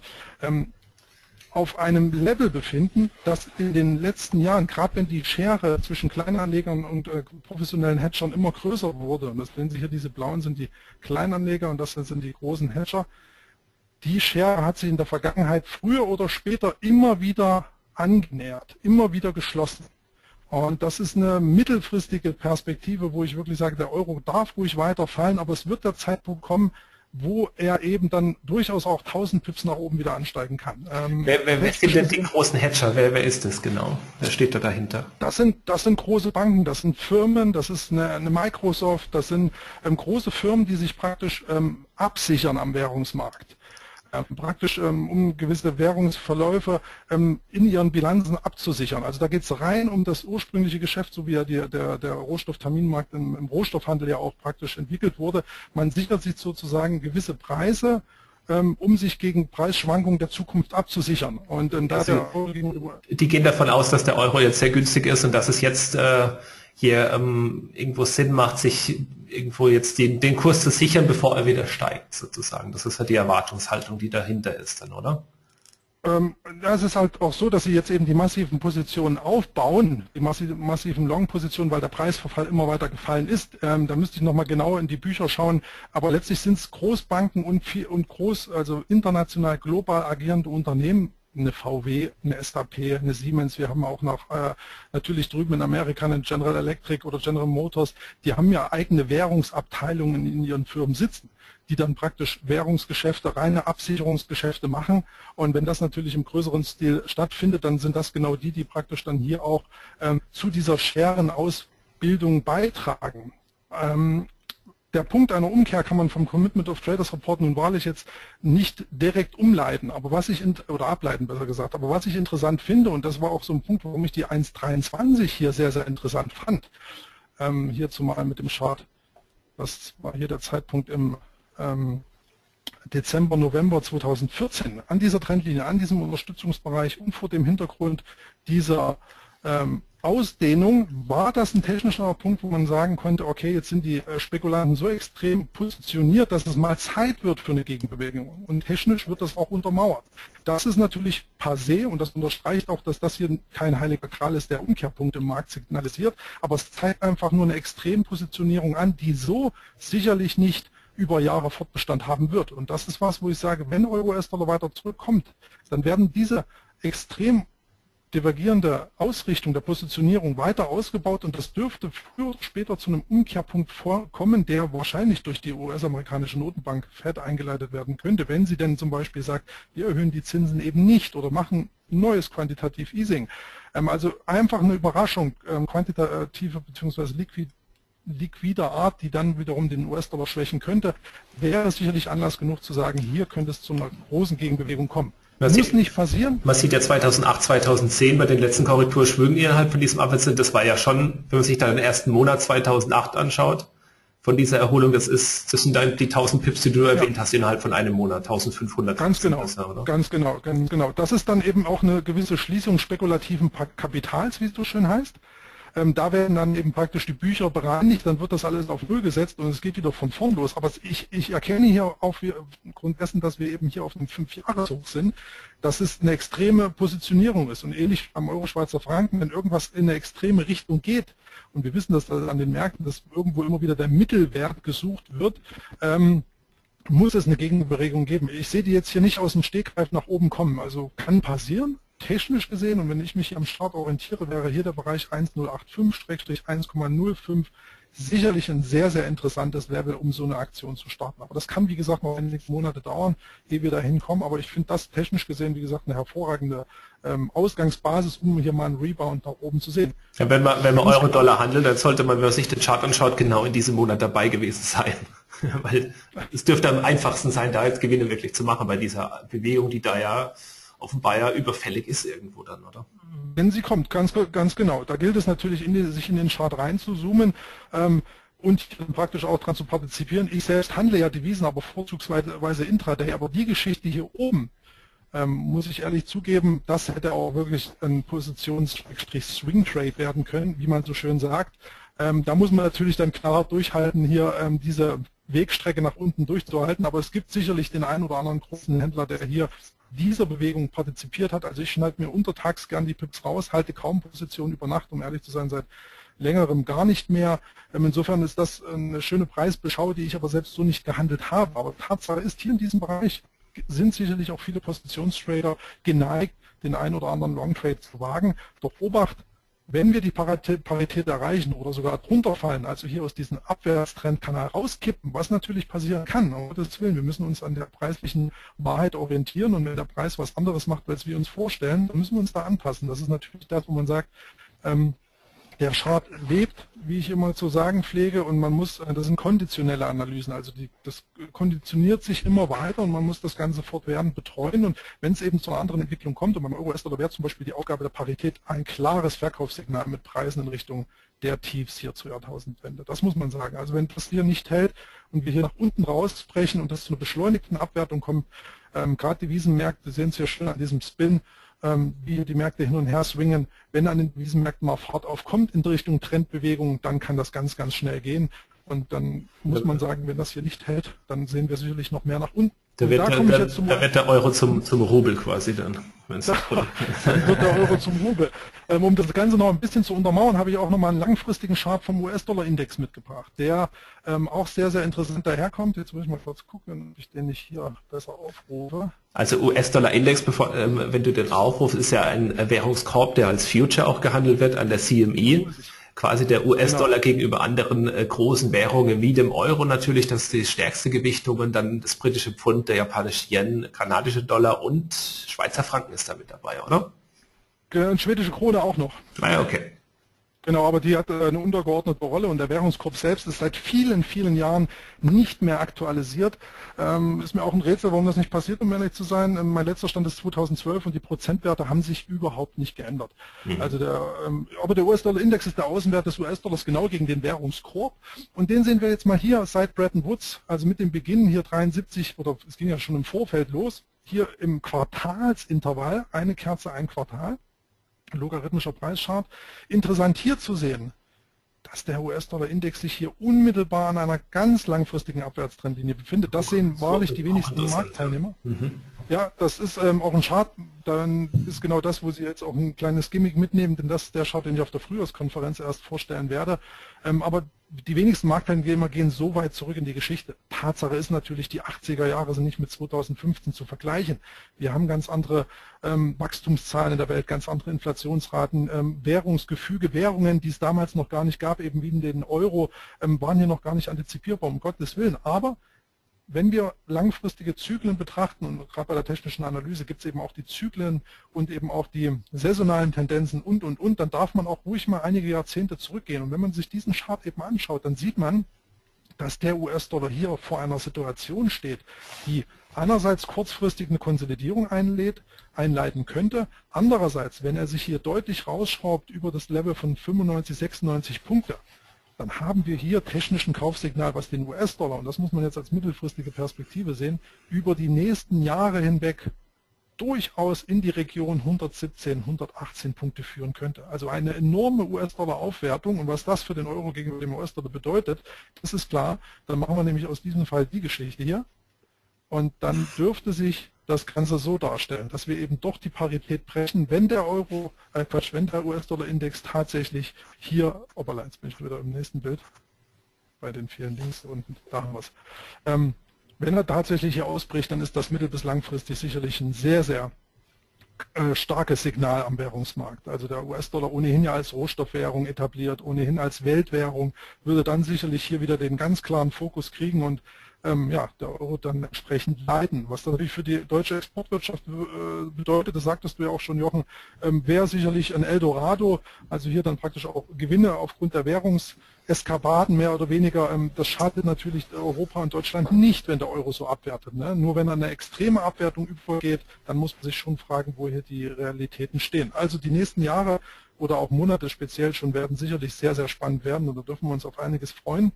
auf einem Level befinden, das in den letzten Jahren, gerade wenn die Schere zwischen Kleinanlegern und professionellen Hedgern immer größer wurde, und das sehen Sie hier, diese blauen sind die Kleinanleger und das sind die großen Hedger, die Schere hat sich in der Vergangenheit früher oder später immer wieder angenähert, immer wieder geschlossen. Und das ist eine mittelfristige Perspektive, wo ich wirklich sage, der Euro darf ruhig weiter fallen, aber es wird der Zeitpunkt kommen, wo er eben dann durchaus auch 1000 Pips nach oben wieder ansteigen kann. Wer sind denn die großen Hedger? Wer ist das genau? Wer steht da dahinter? Das sind große Banken, das sind Firmen, das ist eine Microsoft, das sind große Firmen, die sich praktisch absichern am Währungsmarkt. Praktisch um gewisse Währungsverläufe in ihren Bilanzen abzusichern. Also da geht es rein um das ursprüngliche Geschäft, so wie ja der Rohstoffterminmarkt im Rohstoffhandel ja auch praktisch entwickelt wurde. Man sichert sich sozusagen gewisse Preise, um sich gegen Preisschwankungen der Zukunft abzusichern. Und die gehen davon aus, dass der Euro jetzt sehr günstig ist und dass es jetzt hier irgendwo Sinn macht, sich irgendwo jetzt den Kurs zu sichern, bevor er wieder steigt, sozusagen. Das ist ja die Erwartungshaltung, die dahinter ist dann, oder? Es ist halt auch so, dass sie jetzt eben die massiven Positionen aufbauen, die massiven Long-Positionen, weil der Preisverfall immer weiter gefallen ist. Da müsste ich nochmal genau in die Bücher schauen, aber letztlich sind es Großbanken und also international, global agierende Unternehmen, eine VW, eine SAP, eine Siemens, wir haben auch noch natürlich drüben in Amerika eine General Electric oder General Motors, die haben ja eigene Währungsabteilungen in ihren Firmen sitzen, die dann praktisch Währungsgeschäfte, reine Absicherungsgeschäfte machen. Und wenn das natürlich im größeren Stil stattfindet, dann sind das genau die praktisch dann hier auch zu dieser Scherenausbildung beitragen. Der Punkt einer Umkehr kann man vom Commitment of Traders Report nun wahrlich jetzt nicht direkt umleiten, aber oder ableiten besser gesagt, aber was ich interessant finde, und das war auch so ein Punkt, warum ich die 1,23 hier sehr, sehr interessant fand, hier zumal mit dem Chart, das war hier der Zeitpunkt im Dezember, November 2014, an dieser Trendlinie, an diesem Unterstützungsbereich und vor dem Hintergrund dieser Ausdehnung, war das ein technischer Punkt, wo man sagen konnte, okay, jetzt sind die Spekulanten so extrem positioniert, dass es mal Zeit wird für eine Gegenbewegung. Und technisch wird das auch untermauert. Das ist natürlich passé und das unterstreicht auch, dass das hier kein heiliger Gral ist, der Umkehrpunkte im Markt signalisiert, aber es zeigt einfach nur eine Extrempositionierung an, die so sicherlich nicht über Jahre Fortbestand haben wird. Und das ist was, wo ich sage, wenn Euro-US-Dollar weiter zurückkommt, dann werden diese extrem divergierende Ausrichtung der Positionierung weiter ausgebaut und das dürfte früher oder später zu einem Umkehrpunkt vorkommen, der wahrscheinlich durch die US-amerikanische Notenbank Fed eingeleitet werden könnte, wenn sie denn zum Beispiel sagt, wir erhöhen die Zinsen eben nicht oder machen neues Quantitative Easing. Also einfach eine Überraschung, quantitative bzw. liquider Art, die dann wiederum den US-Dollar schwächen könnte, wäre sicherlich Anlass genug zu sagen, hier könnte es zu einer großen Gegenbewegung kommen. Muss nicht passieren. Man sieht ja 2008, 2010 bei den letzten Korrekturschwüngen innerhalb von diesem Abwärtstrend, das war ja schon, wenn man sich da den ersten Monat 2008 anschaut, von dieser Erholung, das sind dann die 1000 Pips, die du erwähnt hast, innerhalb von einem Monat, 1500. Ganz genau. Das ist dann eben auch eine gewisse Schließung spekulativen Kapitals, wie es so schön heißt. Da werden dann eben praktisch die Bücher bereinigt, dann wird das alles auf Null gesetzt und es geht wieder von vorn los. Aber ich erkenne hier auch aufgrund dessen, dass wir eben hier auf einem 5-Jahres-Hoch sind, dass es eine extreme Positionierung ist. Und ähnlich am Euro-Schweizer Franken, wenn irgendwas in eine extreme Richtung geht, und wir wissen, dass an den Märkten, dass irgendwo immer wieder der Mittelwert gesucht wird, muss es eine Gegenbewegung geben. Ich sehe die jetzt hier nicht aus dem Stegreif nach oben kommen. Also kann passieren. Technisch gesehen, und wenn ich mich hier am Chart orientiere, wäre hier der Bereich 1085-1,05 sicherlich ein sehr, sehr interessantes Level, um so eine Aktion zu starten. Aber das kann, wie gesagt, noch einige Monate dauern, ehe wir da hinkommen. Aber ich finde das technisch gesehen, wie gesagt, eine hervorragende Ausgangsbasis, um hier mal einen Rebound nach oben zu sehen. Ja, wenn man Euro-Dollar handelt, dann sollte man, wenn man sich den Chart anschaut, genau in diesem Monat dabei gewesen sein. Weil es dürfte am einfachsten sein, da jetzt Gewinne wirklich zu machen bei dieser Bewegung, die da ja offenbar ja überfällig ist irgendwo dann, oder? Wenn sie kommt, ganz genau. Da gilt es natürlich, sich in den Chart reinzuzoomen und praktisch auch daran zu partizipieren. Ich selbst handle ja Devisen, aber vorzugsweise Intraday. Aber die Geschichte hier oben, muss ich ehrlich zugeben, das hätte auch wirklich ein Positions-Swing-Trade werden können, wie man so schön sagt. Da muss man natürlich dann klar durchhalten, hier diese Wegstrecke nach unten durchzuhalten. Aber es gibt sicherlich den einen oder anderen großen Händler, der hier dieser Bewegung partizipiert hat. Also ich schneide mir untertags gern die Pips raus, halte kaum Position über Nacht, um ehrlich zu sein, seit längerem gar nicht mehr. Insofern ist das eine schöne Preisbeschau, die ich aber selbst so nicht gehandelt habe. Aber Tatsache ist, hier in diesem Bereich sind sicherlich auch viele Positionstrader geneigt, den einen oder anderen Long-Trade zu wagen. Doch Obacht, wenn wir die Parität erreichen oder sogar drunter fallen, also hier aus diesem Abwärtstrendkanal rauskippen, was natürlich passieren kann, um Gottes Willen, wir müssen uns an der preislichen Wahrheit orientieren und wenn der Preis was anderes macht, als wir uns vorstellen, dann müssen wir uns da anpassen. Das ist natürlich das, wo man sagt, der Chart lebt, wie ich immer zu sagen pflege, und man muss, das sind konditionelle Analysen, also das konditioniert sich immer weiter und man muss das Ganze fortwährend betreuen und wenn es eben zu einer anderen Entwicklung kommt, und beim Euro-US-Dollar wäre zum Beispiel die Aufgabe der Parität ein klares Verkaufssignal mit Preisen in Richtung der Tiefs hier zur Jahrtausendwende. Das muss man sagen. Also wenn das hier nicht hält und wir hier nach unten rausbrechen und das zu einer beschleunigten Abwertung kommt, gerade Devisenmärkte sehen es ja schön an diesem Spin, wie die Märkte hin und her swingen. Wenn an diesen Märkten mal Fahrt aufkommt in Richtung Trendbewegung, dann kann das ganz, ganz schnell gehen. Und dann muss man sagen, wenn das hier nicht hält, dann sehen wir sicherlich noch mehr nach unten. Da wird der Euro zum Rubel quasi dann. Dann wird der Euro zum Rubel. Um das Ganze noch ein bisschen zu untermauern, habe ich auch nochmal einen langfristigen Chart vom US-Dollar-Index mitgebracht, der auch sehr, sehr interessant daherkommt. Jetzt muss ich mal kurz gucken, ob ich den nicht hier besser aufrufe. Also US-Dollar-Index, wenn du den aufrufst, ist ja ein Währungskorb, der als Future auch gehandelt wird an der CME. Quasi der US-Dollar gegenüber anderen großen Währungen wie dem Euro natürlich, das ist die stärkste Gewichtung und dann das britische Pfund, der japanische Yen, kanadische Dollar und Schweizer Franken ist da mit dabei, oder? Schwedische Krone auch noch. Ah ja, okay. Genau, aber die hat eine untergeordnete Rolle und der Währungskorb selbst ist seit vielen, vielen Jahren nicht mehr aktualisiert. Ist mir auch ein Rätsel, warum das nicht passiert, um ehrlich zu sein. Mein letzter Stand ist 2012 und die Prozentwerte haben sich überhaupt nicht geändert. Also aber der US-Dollar-Index ist der Außenwert des US-Dollars genau gegen den Währungskorb und den sehen wir jetzt mal hier seit Bretton Woods, also mit dem Beginn hier 73, oder es ging ja schon im Vorfeld los, hier im Quartalsintervall, eine Kerze, ein Quartal. logarithmischer Preischart. Interessant hier zu sehen, dass der US-Dollar-Index sich hier unmittelbar an einer ganz langfristigen Abwärtstrendlinie befindet. Das sehen wahrlich die wenigsten Marktteilnehmer. Ja, das ist auch ein Chart, dann ist genau das, wo Sie jetzt auch ein kleines Gimmick mitnehmen, denn das ist der Chart, den ich auf der Frühjahrskonferenz erst vorstellen werde. Aber die wenigsten Marktteilnehmer gehen so weit zurück in die Geschichte. Tatsache ist natürlich, die 80er Jahre sind nicht mit 2015 zu vergleichen. Wir haben ganz andere Wachstumszahlen in der Welt, ganz andere Inflationsraten, Währungsgefüge, Währungen, die es damals noch gar nicht gab, eben wie in den Euro, waren hier noch gar nicht antizipierbar, um Gottes Willen. Aber wenn wir langfristige Zyklen betrachten, und gerade bei der technischen Analyse gibt es eben auch die Zyklen und eben auch die saisonalen Tendenzen und, dann darf man auch ruhig mal einige Jahrzehnte zurückgehen. Und wenn man sich diesen Chart eben anschaut, dann sieht man, dass der US-Dollar hier vor einer Situation steht, die einerseits kurzfristig eine Konsolidierung einleiten könnte, andererseits, wenn er sich hier deutlich rausschraubt über das Level von 95, 96 Punkte, dann haben wir hier technischen Kaufsignal, was den US-Dollar, und das muss man jetzt als mittelfristige Perspektive sehen, über die nächsten Jahre hinweg durchaus in die Region 117, 118 Punkte führen könnte. Also eine enorme US-Dollar-Aufwertung, und was das für den Euro gegenüber dem US-Dollar bedeutet, das ist klar. Dann machen wir nämlich aus diesem Fall die Geschichte hier, und dann dürfte sich das Ganze so darstellen, dass wir eben doch die Parität brechen, wenn der wenn der US-Dollar-Index tatsächlich hier, opala, jetzt bin ich wieder im nächsten Bild, bei den vielen Links unten, da haben wir es. Wenn er tatsächlich hier ausbricht, dann ist das mittel- bis langfristig sicherlich ein sehr, sehr starkes Signal am Währungsmarkt. Also der US-Dollar ohnehin ja als Rohstoffwährung etabliert, ohnehin als Weltwährung, würde dann sicherlich hier wieder den ganz klaren Fokus kriegen und ja, der Euro dann entsprechend leiden. Was das natürlich für die deutsche Exportwirtschaft bedeutet, das sagtest du ja auch schon, Jochen, wäre sicherlich ein Eldorado, also hier dann praktisch auch Gewinne aufgrund der Währungseskapaden mehr oder weniger. Das schadet natürlich Europa und Deutschland nicht, wenn der Euro so abwertet. Ne? Nur wenn er eine extreme Abwertung übergeht, dann muss man sich schon fragen, wo hier die Realitäten stehen. Also die nächsten Jahre oder auch Monate speziell schon werden sicherlich sehr, sehr spannend werden, und da dürfen wir uns auf einiges freuen.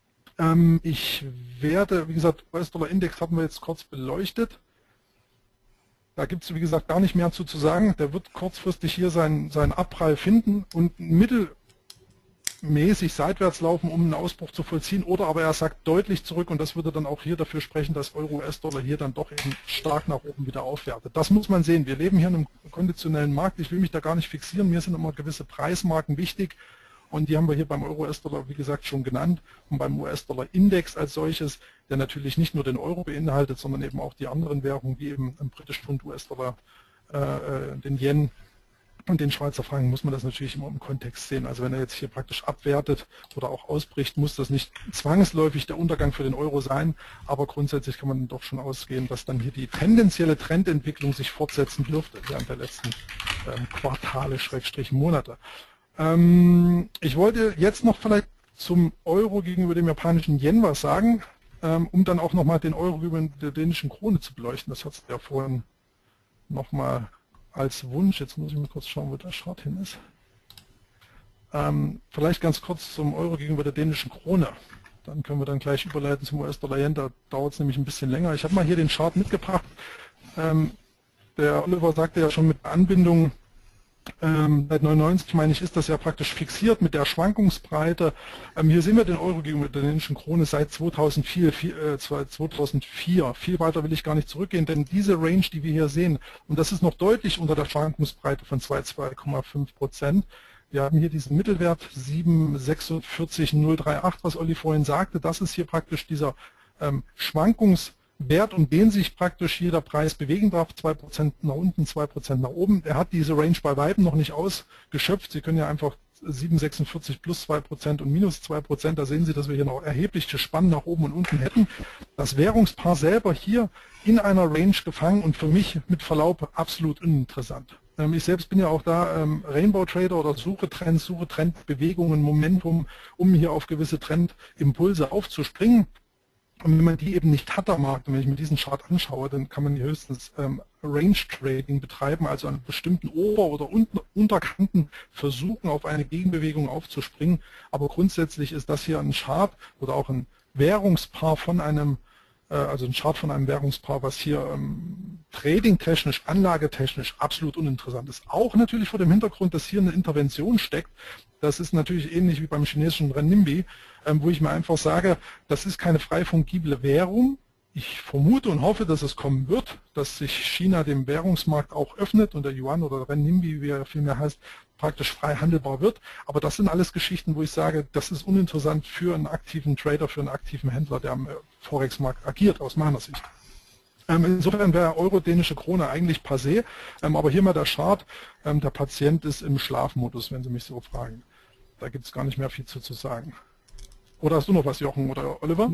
Ich werde, wie gesagt, US-Dollar-Index hatten wir jetzt kurz beleuchtet. Da gibt es, wie gesagt, gar nicht mehr zu sagen. Der wird kurzfristig hier seinen Abprall finden und mittelmäßig seitwärts laufen, um einen Ausbruch zu vollziehen. Oder aber er sagt deutlich zurück, und das würde dann auch hier dafür sprechen, dass Euro-US-Dollar hier dann doch eben stark nach oben wieder aufwertet. Das muss man sehen. Wir leben hier in einem konditionellen Markt. Ich will mich da gar nicht fixieren. Mir sind immer gewisse Preismarken wichtig. Und die haben wir hier beim Euro-US-Dollar, wie gesagt, schon genannt. Und beim US-Dollar-Index als solches, der natürlich nicht nur den Euro beinhaltet, sondern eben auch die anderen Währungen, wie eben im britischen Pfund, US-Dollar, den Yen und den Schweizer Franken, muss man das natürlich immer im Kontext sehen. Also wenn er jetzt hier praktisch abwertet oder auch ausbricht, muss das nicht zwangsläufig der Untergang für den Euro sein. Aber grundsätzlich kann man doch schon ausgehen, dass dann hier die tendenzielle Trendentwicklung sich fortsetzen dürfte während der letzten Quartale, Monate. Ich wollte jetzt noch vielleicht zum Euro gegenüber dem japanischen Yen was sagen, um dann auch nochmal den Euro gegenüber der dänischen Krone zu beleuchten. Das hat es ja vorhin nochmal als Wunsch. Jetzt muss ich mal kurz schauen, wo der Chart hin ist. Vielleicht ganz kurz zum Euro gegenüber der dänischen Krone. Dann können wir dann gleich überleiten zum US-Dollar-Yen. Da dauert es nämlich ein bisschen länger. Ich habe mal hier den Chart mitgebracht. Der Oliver sagte ja schon mit Anbindung, seit 99, meine ich, ist das ja praktisch fixiert mit der Schwankungsbreite. Hier sehen wir den Euro gegenüber der dänischen Krone seit 2004. Viel weiter will ich gar nicht zurückgehen, denn diese Range, die wir hier sehen, und das ist noch deutlich unter der Schwankungsbreite von 2,5%. Wir haben hier diesen Mittelwert 7,46038, was Olli vorhin sagte. Das ist hier praktisch dieser Schwankungswert, um den sich praktisch hier der Preis bewegen darf, 2% nach unten, 2% nach oben. Er hat diese Range bei Weitem noch nicht ausgeschöpft. Sie können ja einfach 7,46 plus 2% und minus 2%, da sehen Sie, dass wir hier noch erhebliche Spannen nach oben und unten hätten. Das Währungspaar selber hier in einer Range gefangen und für mich mit Verlaub absolut uninteressant. Ich selbst bin ja auch da Rainbow Trader oder suche Trendbewegungen, Momentum, um hier auf gewisse Trendimpulse aufzuspringen. Und wenn man die eben nicht hat am Markt, und wenn ich mir diesen Chart anschaue, dann kann man hier höchstens Range Trading betreiben, also an bestimmten Ober- oder Unterkanten versuchen, auf eine Gegenbewegung aufzuspringen. Aber grundsätzlich ist das hier ein Chart oder auch ein Währungspaar von einem also ein Chart von einem Währungspaar, was hier trading-technisch, anlagetechnisch absolut uninteressant ist. Auch natürlich vor dem Hintergrund, dass hier eine Intervention steckt. Das ist natürlich ähnlich wie beim chinesischen Renminbi, wo ich mir einfach sage, das ist keine frei fungible Währung. Ich vermute und hoffe, dass es kommen wird, dass sich China dem Währungsmarkt auch öffnet und der Yuan oder Renminbi, wie er vielmehr heißt, praktisch frei handelbar wird. Aber das sind alles Geschichten, wo ich sage, das ist uninteressant für einen aktiven Trader, für einen aktiven Händler, der am Forex-Markt agiert, aus meiner Sicht. Insofern wäre Euro-dänische Krone eigentlich passé, aber hier mal der Chart, der Patient ist im Schlafmodus, wenn Sie mich so fragen. Da gibt es gar nicht mehr viel zu sagen. Oder hast du noch was, Jochen oder Oliver?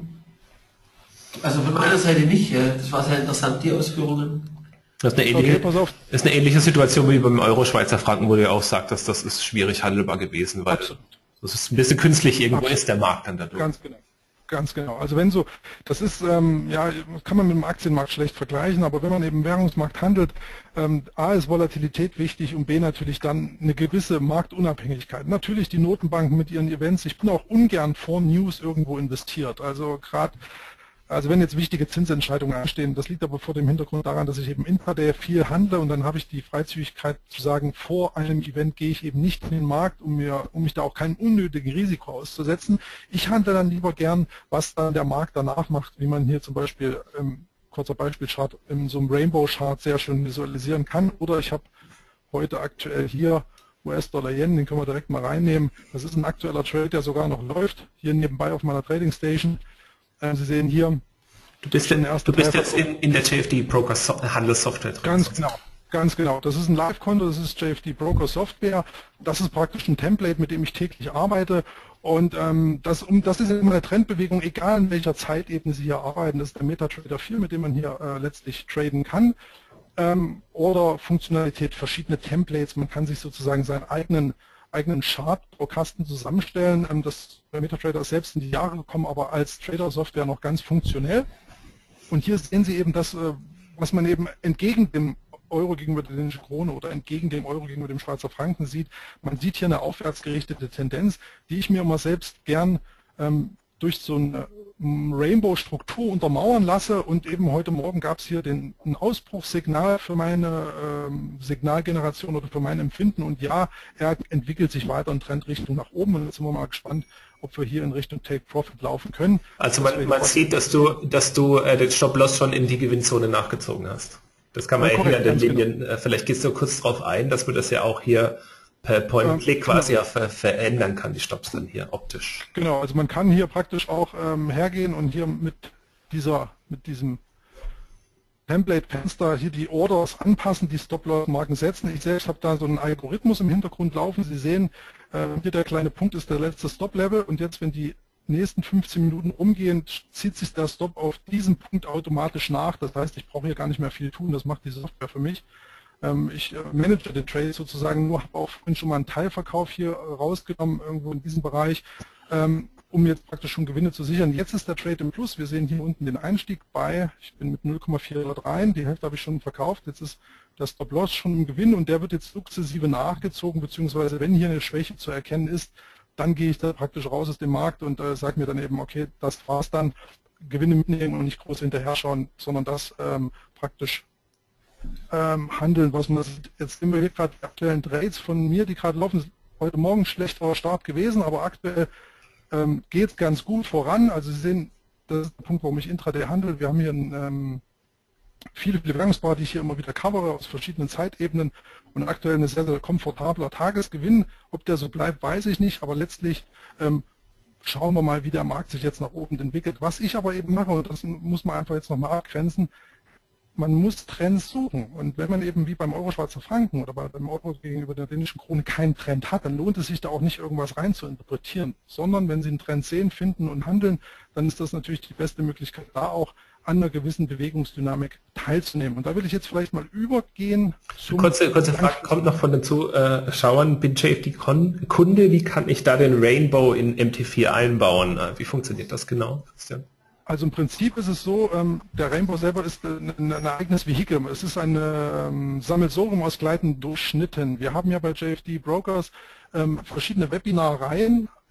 Also von meiner Seite nicht. Das war sehr interessant, die Ausführungen. Das ist eine ähnliche Situation wie beim Euro-Schweizer Franken, wo du ja auch sagtest, das ist schwierig handelbar gewesen, weil das ist ein bisschen künstlich, irgendwo ist der Markt dann dadurch. Ganz genau. Ganz genau. Also wenn so, das ist, ja, kann man mit dem Aktienmarkt schlecht vergleichen, aber wenn man eben im Währungsmarkt handelt, A ist Volatilität wichtig und B natürlich dann eine gewisse Marktunabhängigkeit. Natürlich die Notenbanken mit ihren Events, ich bin auch ungern vor News irgendwo investiert. Also gerade, also wenn jetzt wichtige Zinsentscheidungen anstehen, das liegt aber vor dem Hintergrund daran, dass ich eben intraday viel handle und dann habe ich die Freizügigkeit zu sagen, vor einem Event gehe ich eben nicht in den Markt, um mich da auch keinem unnötigen Risiko auszusetzen. Ich handle dann lieber gern, was dann der Markt danach macht, wie man hier zum Beispiel, kurzer Beispielchart, in so einem Rainbow-Chart sehr schön visualisieren kann. Oder ich habe heute aktuell hier US-Dollar-Yen, den können wir direkt mal reinnehmen. Das ist ein aktueller Trade, der sogar noch läuft, hier nebenbei auf meiner Trading Station. Sie sehen hier, du bist jetzt in der JFD Broker Handelssoftware drin. Ganz genau. Das ist ein Live-Konto, das ist JFD Broker Software. Das ist praktisch ein Template, mit dem ich täglich arbeite. Und das ist immer eine Trendbewegung, egal in welcher Zeitebene Sie hier arbeiten. Das ist der MetaTrader 4, mit dem man hier letztlich traden kann. Oder Funktionalität, verschiedene Templates. Man kann sich sozusagen seinen eigenen Chart pro Kasten zusammenstellen. Das bei MetaTrader ist selbst in die Jahre gekommen, aber als Trader-Software noch ganz funktionell. Und hier sehen Sie eben das, was man eben entgegen dem Euro gegenüber der dänischen Krone oder entgegen dem Euro gegenüber dem Schweizer Franken sieht. Man sieht hier eine aufwärtsgerichtete Tendenz, die ich mir immer selbst gern durch so eine Rainbow-Struktur untermauern lasse, und eben heute Morgen gab es hier ein Ausbruchssignal für meine Signalgeneration oder für mein Empfinden, und ja, er entwickelt sich weiter in Trendrichtung nach oben, und jetzt sind wir mal gespannt, ob wir hier in Richtung Take Profit laufen können. Also man sieht, dass du den Stop-Loss schon in die Gewinnzone nachgezogen hast. Das kann man ja hier an den Linien, genau. Vielleicht gehst du kurz drauf ein, dass man das ja auch hier per Point-and-Click quasi ja verändern kann, die Stops dann hier optisch. Genau, also man kann hier praktisch auch hergehen und hier mit diesem Template-Fenster hier die Orders anpassen, die Stop-Loss-Marken setzen. Ich selbst habe da so einen Algorithmus im Hintergrund laufen. Sie sehen, hier der kleine Punkt ist der letzte Stop-Level, und jetzt, wenn die nächsten 15 Minuten umgehen, zieht sich der Stop auf diesen Punkt automatisch nach. Das heißt, ich brauche hier gar nicht mehr viel tun, das macht die Software für mich. Ich manage den Trade sozusagen nur, habe auch vorhin schon mal einen Teilverkauf hier rausgenommen, irgendwo in diesem Bereich, um jetzt praktisch schon Gewinne zu sichern. Jetzt ist der Trade im Plus. Wir sehen hier unten den Einstieg ich bin mit 0,4 dort rein, die Hälfte habe ich schon verkauft. Jetzt ist der Stop-Loss schon im Gewinn, und der wird jetzt sukzessive nachgezogen, beziehungsweise wenn hier eine Schwäche zu erkennen ist, dann gehe ich da praktisch raus aus dem Markt und sage mir dann eben, okay, das war's dann, Gewinne mitnehmen und nicht groß hinterher schauen, sondern das praktisch handeln, was man sieht. Jetzt sehen wir hier gerade die aktuellen Trades von mir, die gerade laufen. Heute Morgen ein schlechterer Start gewesen, aber aktuell geht es ganz gut voran. Also Sie sehen, das ist der Punkt, warum ich Intraday handle. Wir haben hier viele Währungspaare, die ich hier immer wieder covere aus verschiedenen Zeitebenen, und aktuell ein sehr, sehr komfortabler Tagesgewinn. Ob der so bleibt, weiß ich nicht, aber letztlich schauen wir mal, wie der Markt sich jetzt nach oben entwickelt. Was ich aber eben mache, und das muss man einfach jetzt nochmal abgrenzen, man muss Trends suchen, und wenn man eben wie beim Euro-Schweizer Franken oder beim Euro gegenüber der dänischen Krone keinen Trend hat, dann lohnt es sich da auch nicht, irgendwas rein zu interpretieren, sondern wenn Sie einen Trend sehen, finden und handeln, dann ist das natürlich die beste Möglichkeit, da auch an einer gewissen Bewegungsdynamik teilzunehmen. Und da will ich jetzt vielleicht mal übergehen. Kurze Frage kommt noch von den Zuschauern. Bin JFD-Kunde, wie kann ich da den Rainbow in MT4 einbauen? Wie funktioniert das genau, Christian? Also im Prinzip ist es so, der Rainbow selber ist ein eigenes Vehikel. Es ist ein Sammelsurium aus gleitenden Durchschnitten. Wir haben ja bei JFD Brokers verschiedene Webinarreihen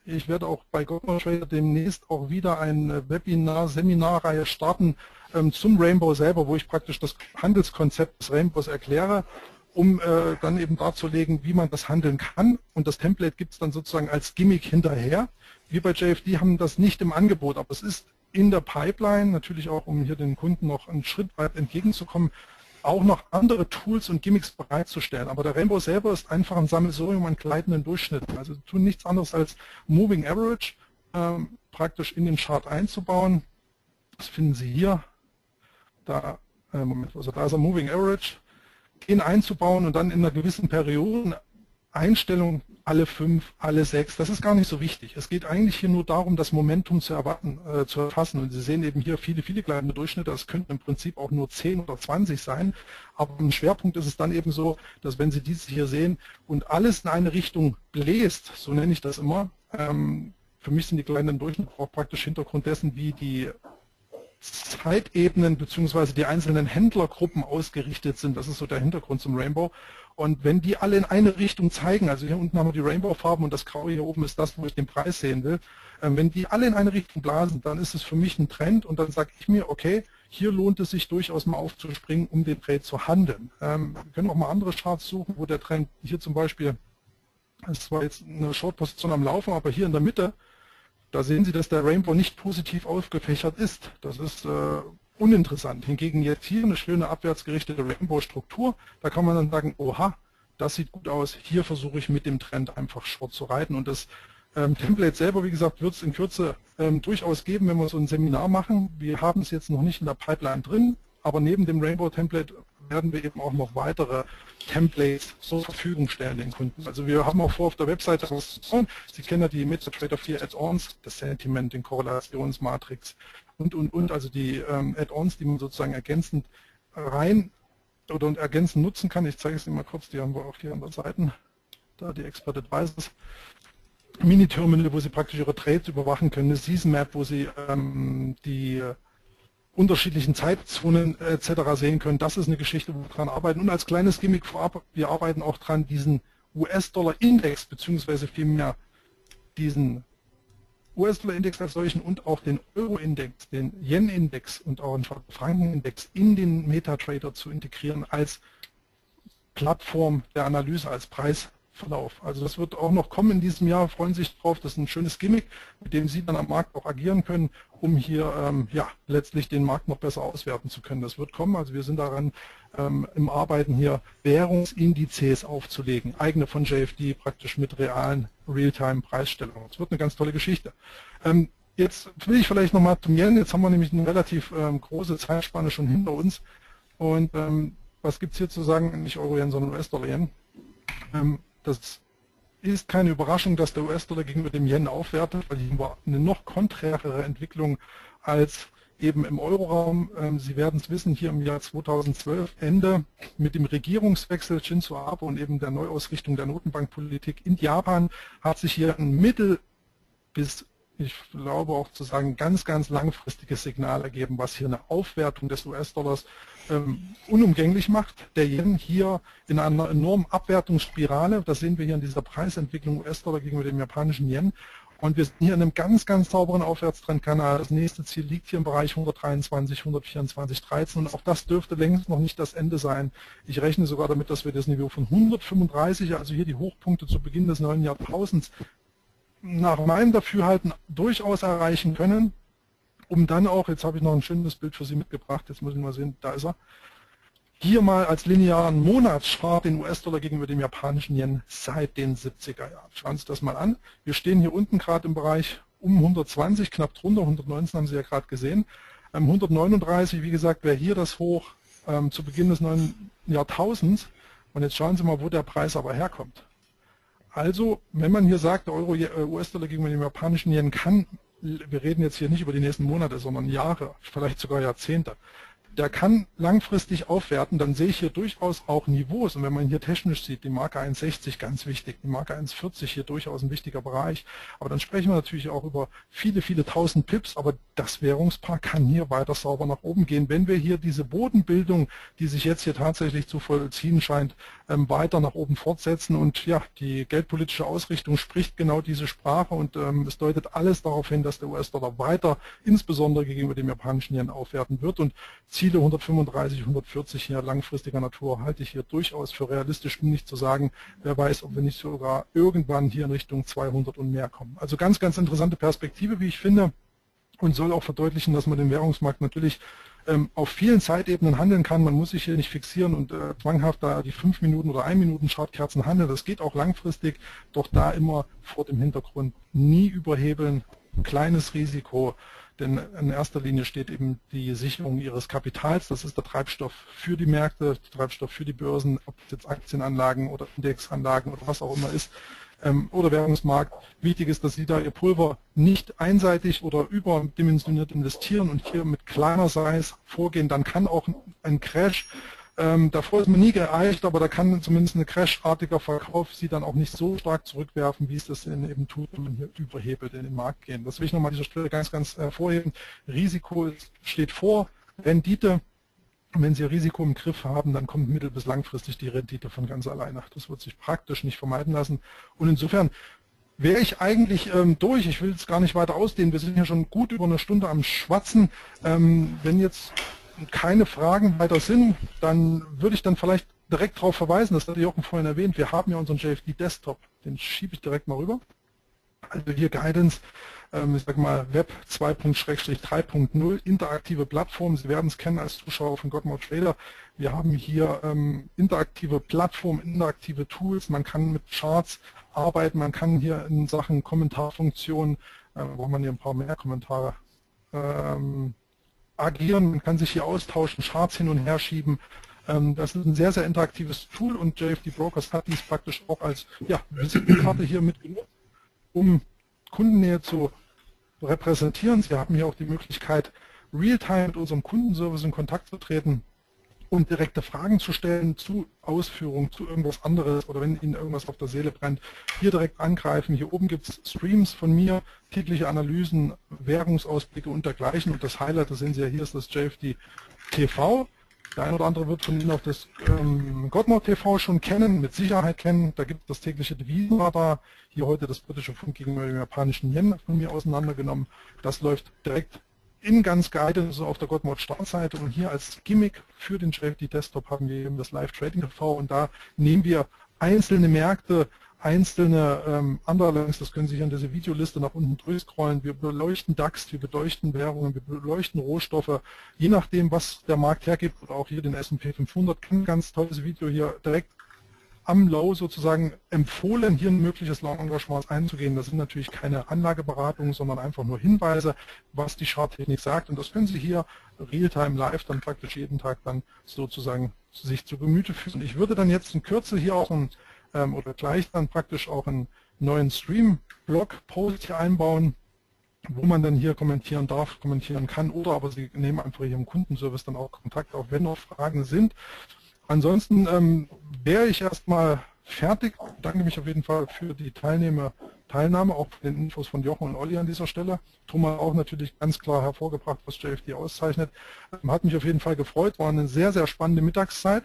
Ich werde auch bei Goldman Trader demnächst auch wieder eine Webinar-Seminarreihe starten zum Rainbow selber, wo ich praktisch das Handelskonzept des Rainbows erkläre, um dann eben darzulegen, wie man das handeln kann. Und das Template gibt es dann sozusagen als Gimmick hinterher. Wir bei JFD haben das nicht im Angebot, aber es ist in der Pipeline, natürlich auch, um hier den Kunden noch einen Schritt weit entgegenzukommen, auch noch andere Tools und Gimmicks bereitzustellen. Aber der Rainbow selber ist einfach ein Sammelsurium an gleitenden Durchschnitten. Also tun nichts anderes als Moving Average praktisch in den Chart einzubauen. Das finden Sie hier. Da, Moment, also da ist ein Moving Average. Den einzubauen und dann in einer gewissen Periodeneinstellung alle 5, alle 6, das ist gar nicht so wichtig. Es geht eigentlich hier nur darum, das Momentum zu erfassen. Und Sie sehen eben hier viele kleine Durchschnitte, das könnten im Prinzip auch nur 10 oder 20 sein. Aber im Schwerpunkt ist es dann eben so, dass wenn Sie dieses hier sehen und alles in eine Richtung bläst, so nenne ich das immer, für mich sind die kleinen Durchschnitte auch praktisch Hintergrund dessen, wie die Zeitebenen bzw. die einzelnen Händlergruppen ausgerichtet sind. Das ist so der Hintergrund zum Rainbow. Und wenn die alle in eine Richtung zeigen, also hier unten haben wir die Rainbow-Farben und das Graue hier oben ist das, wo ich den Preis sehen will, wenn die alle in eine Richtung blasen, dann ist es für mich ein Trend und dann sage ich mir, okay, hier lohnt es sich durchaus mal aufzuspringen, um den Trade zu handeln. Wir können auch mal andere Charts suchen, wo der Trend hier zum Beispiel, es war jetzt eine Short-Position am Laufen, aber hier in der Mitte, da sehen Sie, dass der Rainbow nicht positiv aufgefächert ist. Das ist uninteressant. Hingegen jetzt hier eine schöne abwärtsgerichtete Rainbow-Struktur. Da kann man dann sagen, oha, das sieht gut aus. Hier versuche ich mit dem Trend einfach Short zu reiten. Und das Template selber, wie gesagt, wird es in Kürze durchaus geben, wenn wir so ein Seminar machen. Wir haben es jetzt noch nicht in der Pipeline drin, aber neben dem Rainbow-Template werden wir eben auch noch weitere Templates zur Verfügung stellen den Kunden. Also wir haben auch vor, auf der Webseite was zu tun. Sie kennen ja die MetaTrader 4 Add-ons, das Sentiment, den Korrelationsmatrix und, also die Add-ons, die man sozusagen ergänzend rein oder ergänzend nutzen kann. Ich zeige es Ihnen mal kurz, die haben wir auch hier an der Seite, da die Expert Advisors. Mini-Terminal, wo Sie praktisch Ihre Trades überwachen können, eine Season Map, wo Sie die unterschiedlichen Zeitzonen etc. sehen können. Das ist eine Geschichte, wo wir dran arbeiten. Und als kleines Gimmick vorab, wir arbeiten auch dran, diesen US-Dollar-Index, beziehungsweise vielmehr diesen US-Dollar-Index als solchen und auch den Euro-Index, den Yen-Index und auch den Franken-Index in den MetaTrader zu integrieren als Plattform der Analyse, als Preisverlauf. Also das wird auch noch kommen in diesem Jahr, freuen sich drauf. Das ist ein schönes Gimmick, mit dem Sie dann am Markt auch agieren können, um hier ja, letztlich den Markt noch besser auswerten zu können. Das wird kommen, also wir sind daran im Arbeiten hier Währungsindizes aufzulegen, eigene von JFD praktisch mit realen Realtime-Preisstellungen. Das wird eine ganz tolle Geschichte. Jetzt will ich vielleicht nochmal zum Yen, jetzt haben wir nämlich eine relativ große Zeitspanne schon hinter uns und was gibt es hier zu sagen, nicht Euro-Yen, sondern US-Dollar-Yen. Das ist keine Überraschung, dass der US-Dollar gegenüber dem Yen aufwertet, weil hier war eine noch konträrere Entwicklung als eben im Euroraum. Sie werden es wissen, hier im Jahr 2012 Ende mit dem Regierungswechsel Shinzo Abe und eben der Neuausrichtung der Notenbankpolitik in Japan hat sich hier ein mittel- bis, ich glaube auch zu sagen, ganz langfristiges Signal ergeben, was hier eine Aufwertung des US-Dollars unumgänglich macht. Der Yen hier in einer enormen Abwertungsspirale, das sehen wir hier in dieser Preisentwicklung US-Dollar gegenüber dem japanischen Yen. Und wir sind hier in einem ganz sauberen Aufwärtstrendkanal. Das nächste Ziel liegt hier im Bereich 123, 124, 13 und auch das dürfte längst noch nicht das Ende sein. Ich rechne sogar damit, dass wir das Niveau von 135, also hier die Hochpunkte zu Beginn des neuen Jahrtausends, nach meinem Dafürhalten durchaus erreichen können, um dann auch, jetzt habe ich noch ein schönes Bild für Sie mitgebracht, jetzt muss ich mal sehen, da ist er, hier mal als linearen Monatschart den US-Dollar gegenüber dem japanischen Yen seit den 70er Jahren. Schauen Sie das mal an. Wir stehen hier unten gerade im Bereich um 120, knapp drunter, 119 haben Sie ja gerade gesehen. 139, wie gesagt, wäre hier das Hoch zu Beginn des neuen Jahrtausends. Und jetzt schauen Sie mal, wo der Preis aber herkommt. Also, wenn man hier sagt, der US-Dollar gegenüber dem japanischen Yen kann, wir reden jetzt hier nicht über die nächsten Monate, sondern Jahre, vielleicht sogar Jahrzehnte, der kann langfristig aufwerten, dann sehe ich hier durchaus auch Niveaus. Und wenn man hier technisch sieht, die Marke 1,60 ganz wichtig, die Marke 1,40 hier durchaus ein wichtiger Bereich. Aber dann sprechen wir natürlich auch über viele tausend Pips, aber das Währungspaar kann hier weiter sauber nach oben gehen. Wenn wir hier diese Bodenbildung, die sich jetzt hier tatsächlich zu vollziehen scheint, weiter nach oben fortsetzen. Und ja, die geldpolitische Ausrichtung spricht genau diese Sprache und es deutet alles darauf hin, dass der US-Dollar weiter, insbesondere gegenüber dem japanischen Yen, aufwerten wird. Und Ziele 135, 140 hier langfristiger Natur halte ich hier durchaus für realistisch, um nicht zu sagen, wer weiß, ob wir nicht sogar irgendwann hier in Richtung 200 und mehr kommen. Also ganz, ganz interessante Perspektive, wie ich finde, und soll auch verdeutlichen, dass man den Währungsmarkt natürlich auf vielen Zeitebenen handeln kann. Man muss sich hier nicht fixieren und zwanghaft da die 5 Minuten oder 1 Minuten Chartkerzen handeln. Das geht auch langfristig, doch da immer vor dem Hintergrund nie überhebeln, kleines Risiko, denn in erster Linie steht eben die Sicherung Ihres Kapitals. Das ist der Treibstoff für die Märkte, der Treibstoff für die Börsen, ob es jetzt Aktienanlagen oder Indexanlagen oder was auch immer ist, oder Währungsmarkt. Wichtig ist, dass Sie da Ihr Pulver nicht einseitig oder überdimensioniert investieren und hier mit kleiner Size vorgehen. Dann kann auch ein Crash, davor ist man nie geeicht, aber da kann zumindest ein crashartiger Verkauf Sie dann auch nicht so stark zurückwerfen, wie es das eben tut, wenn man hier überhebelt in den Markt gehen. Das will ich nochmal an dieser Stelle ganz, ganz hervorheben. Risiko steht vor, Rendite. Und wenn Sie Risiko im Griff haben, dann kommt mittel- bis langfristig die Rendite von ganz alleine. Das wird sich praktisch nicht vermeiden lassen. Und insofern wäre ich eigentlich durch. Ich will es gar nicht weiter ausdehnen. Wir sind hier schon gut über eine Stunde am Schwatzen. Wenn jetzt keine Fragen weiter sind, dann würde ich dann vielleicht direkt darauf verweisen, das hatte Jochen vorhin erwähnt, wir haben ja unseren JFD Desktop. Den schiebe ich direkt mal rüber. Also hier Guidance, ich sag mal Web 2.3.0, interaktive Plattform. Sie werden es kennen als Zuschauer von Godmode Trader. Wir haben hier interaktive Plattformen, interaktive Tools. Man kann mit Charts arbeiten, man kann hier in Sachen Kommentarfunktionen, braucht man hier ein paar mehr Kommentare, agieren. Man kann sich hier austauschen, Charts hin und her schieben. Das ist ein sehr, sehr interaktives Tool und JFD Brokers hat dies praktisch auch als Visitenkarte hier mitgenutzt, um Kundennähe zu repräsentieren. Sie haben hier auch die Möglichkeit, real-time mit unserem Kundenservice in Kontakt zu treten und direkte Fragen zu stellen zu Ausführungen, zu irgendwas anderes oder wenn Ihnen irgendwas auf der Seele brennt, hier direkt angreifen. Hier oben gibt es Streams von mir, tägliche Analysen, Währungsausblicke und dergleichen. Und das Highlight, das sehen Sie ja hier, ist das JFD TV. Der eine oder andere wird von Ihnen auch das Godmode TV schon kennen, mit Sicherheit kennen. Da gibt es das tägliche Devisenradar. Hier heute das britische Pfund gegenüber dem japanischen Yen von mir auseinandergenommen. Das läuft direkt in ganz Guidance auf der Godmode Startseite. Und hier als Gimmick für den JFD Desktop haben wir eben das Live Trading TV. Und da nehmen wir einzelne Märkte, einzelne Underlines, das können Sie hier in diese Videoliste nach unten durchscrollen. Wir beleuchten DAX, wir beleuchten Währungen, wir beleuchten Rohstoffe, je nachdem, was der Markt hergibt, oder auch hier den S&P 500. Ein ganz tolles Video hier direkt am Low sozusagen empfohlen, hier ein mögliches Long-Engagement einzugehen. Das sind natürlich keine Anlageberatungen, sondern einfach nur Hinweise, was die Charttechnik sagt. Und das können Sie hier real-time live dann praktisch jeden Tag dann sozusagen sich zu Gemüte führen. Ich würde dann jetzt in Kürze hier auch oder gleich dann praktisch auch einen neuen Stream-Blog-Post hier einbauen, wo man dann hier kommentieren darf, kommentieren kann, oder aber Sie nehmen einfach hier im Kundenservice dann auch Kontakt auf, wenn noch Fragen sind. Ansonsten wäre ich erstmal fertig. Ich bedanke mich auf jeden Fall für die Teilnahme, auch für den Infos von Jochen und Olli an dieser Stelle. Thomas auch natürlich ganz klar hervorgebracht, was JFD auszeichnet. Hat mich auf jeden Fall gefreut, war eine sehr, sehr spannende Mittagszeit.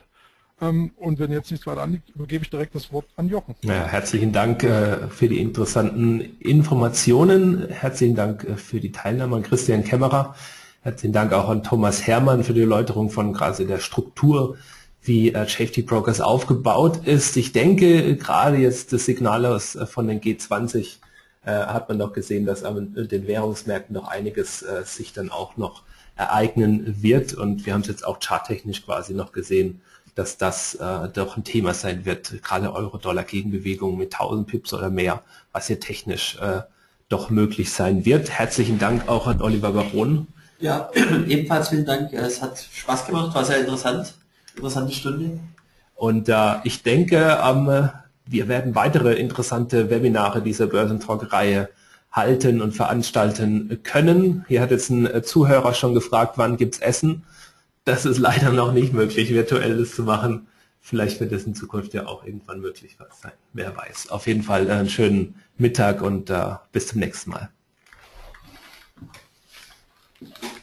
Und wenn jetzt nichts weiter anliegt, übergebe ich direkt das Wort an Jochen. Ja, herzlichen Dank für die interessanten Informationen. Herzlichen Dank für die Teilnahme an Christian Kämmerer. Herzlichen Dank auch an Thomas Hermann für die Erläuterung von quasi der Struktur, wie JFD Brokers aufgebaut ist. Ich denke, gerade jetzt das Signal von den G20 hat man doch gesehen, dass an den Währungsmärkten noch einiges sich dann auch noch ereignen wird. Und wir haben es jetzt auch charttechnisch quasi noch gesehen, dass das doch ein Thema sein wird, gerade Euro-Dollar-Gegenbewegung mit 1000 Pips oder mehr, was hier technisch doch möglich sein wird. Herzlichen Dank auch an Oliver Baron. Ja, ebenfalls vielen Dank. Es hat Spaß gemacht, war sehr interessant. Interessante Stunde. Und ich denke, wir werden weitere interessante Webinare dieser Börsentalk-Reihe halten und veranstalten können. Hier hat jetzt ein Zuhörer schon gefragt, wann gibt's Essen? Das ist leider noch nicht möglich, virtuelles zu machen. Vielleicht wird es in Zukunft ja auch irgendwann möglich sein. Wer weiß. Auf jeden Fall einen schönen Mittag und bis zum nächsten Mal.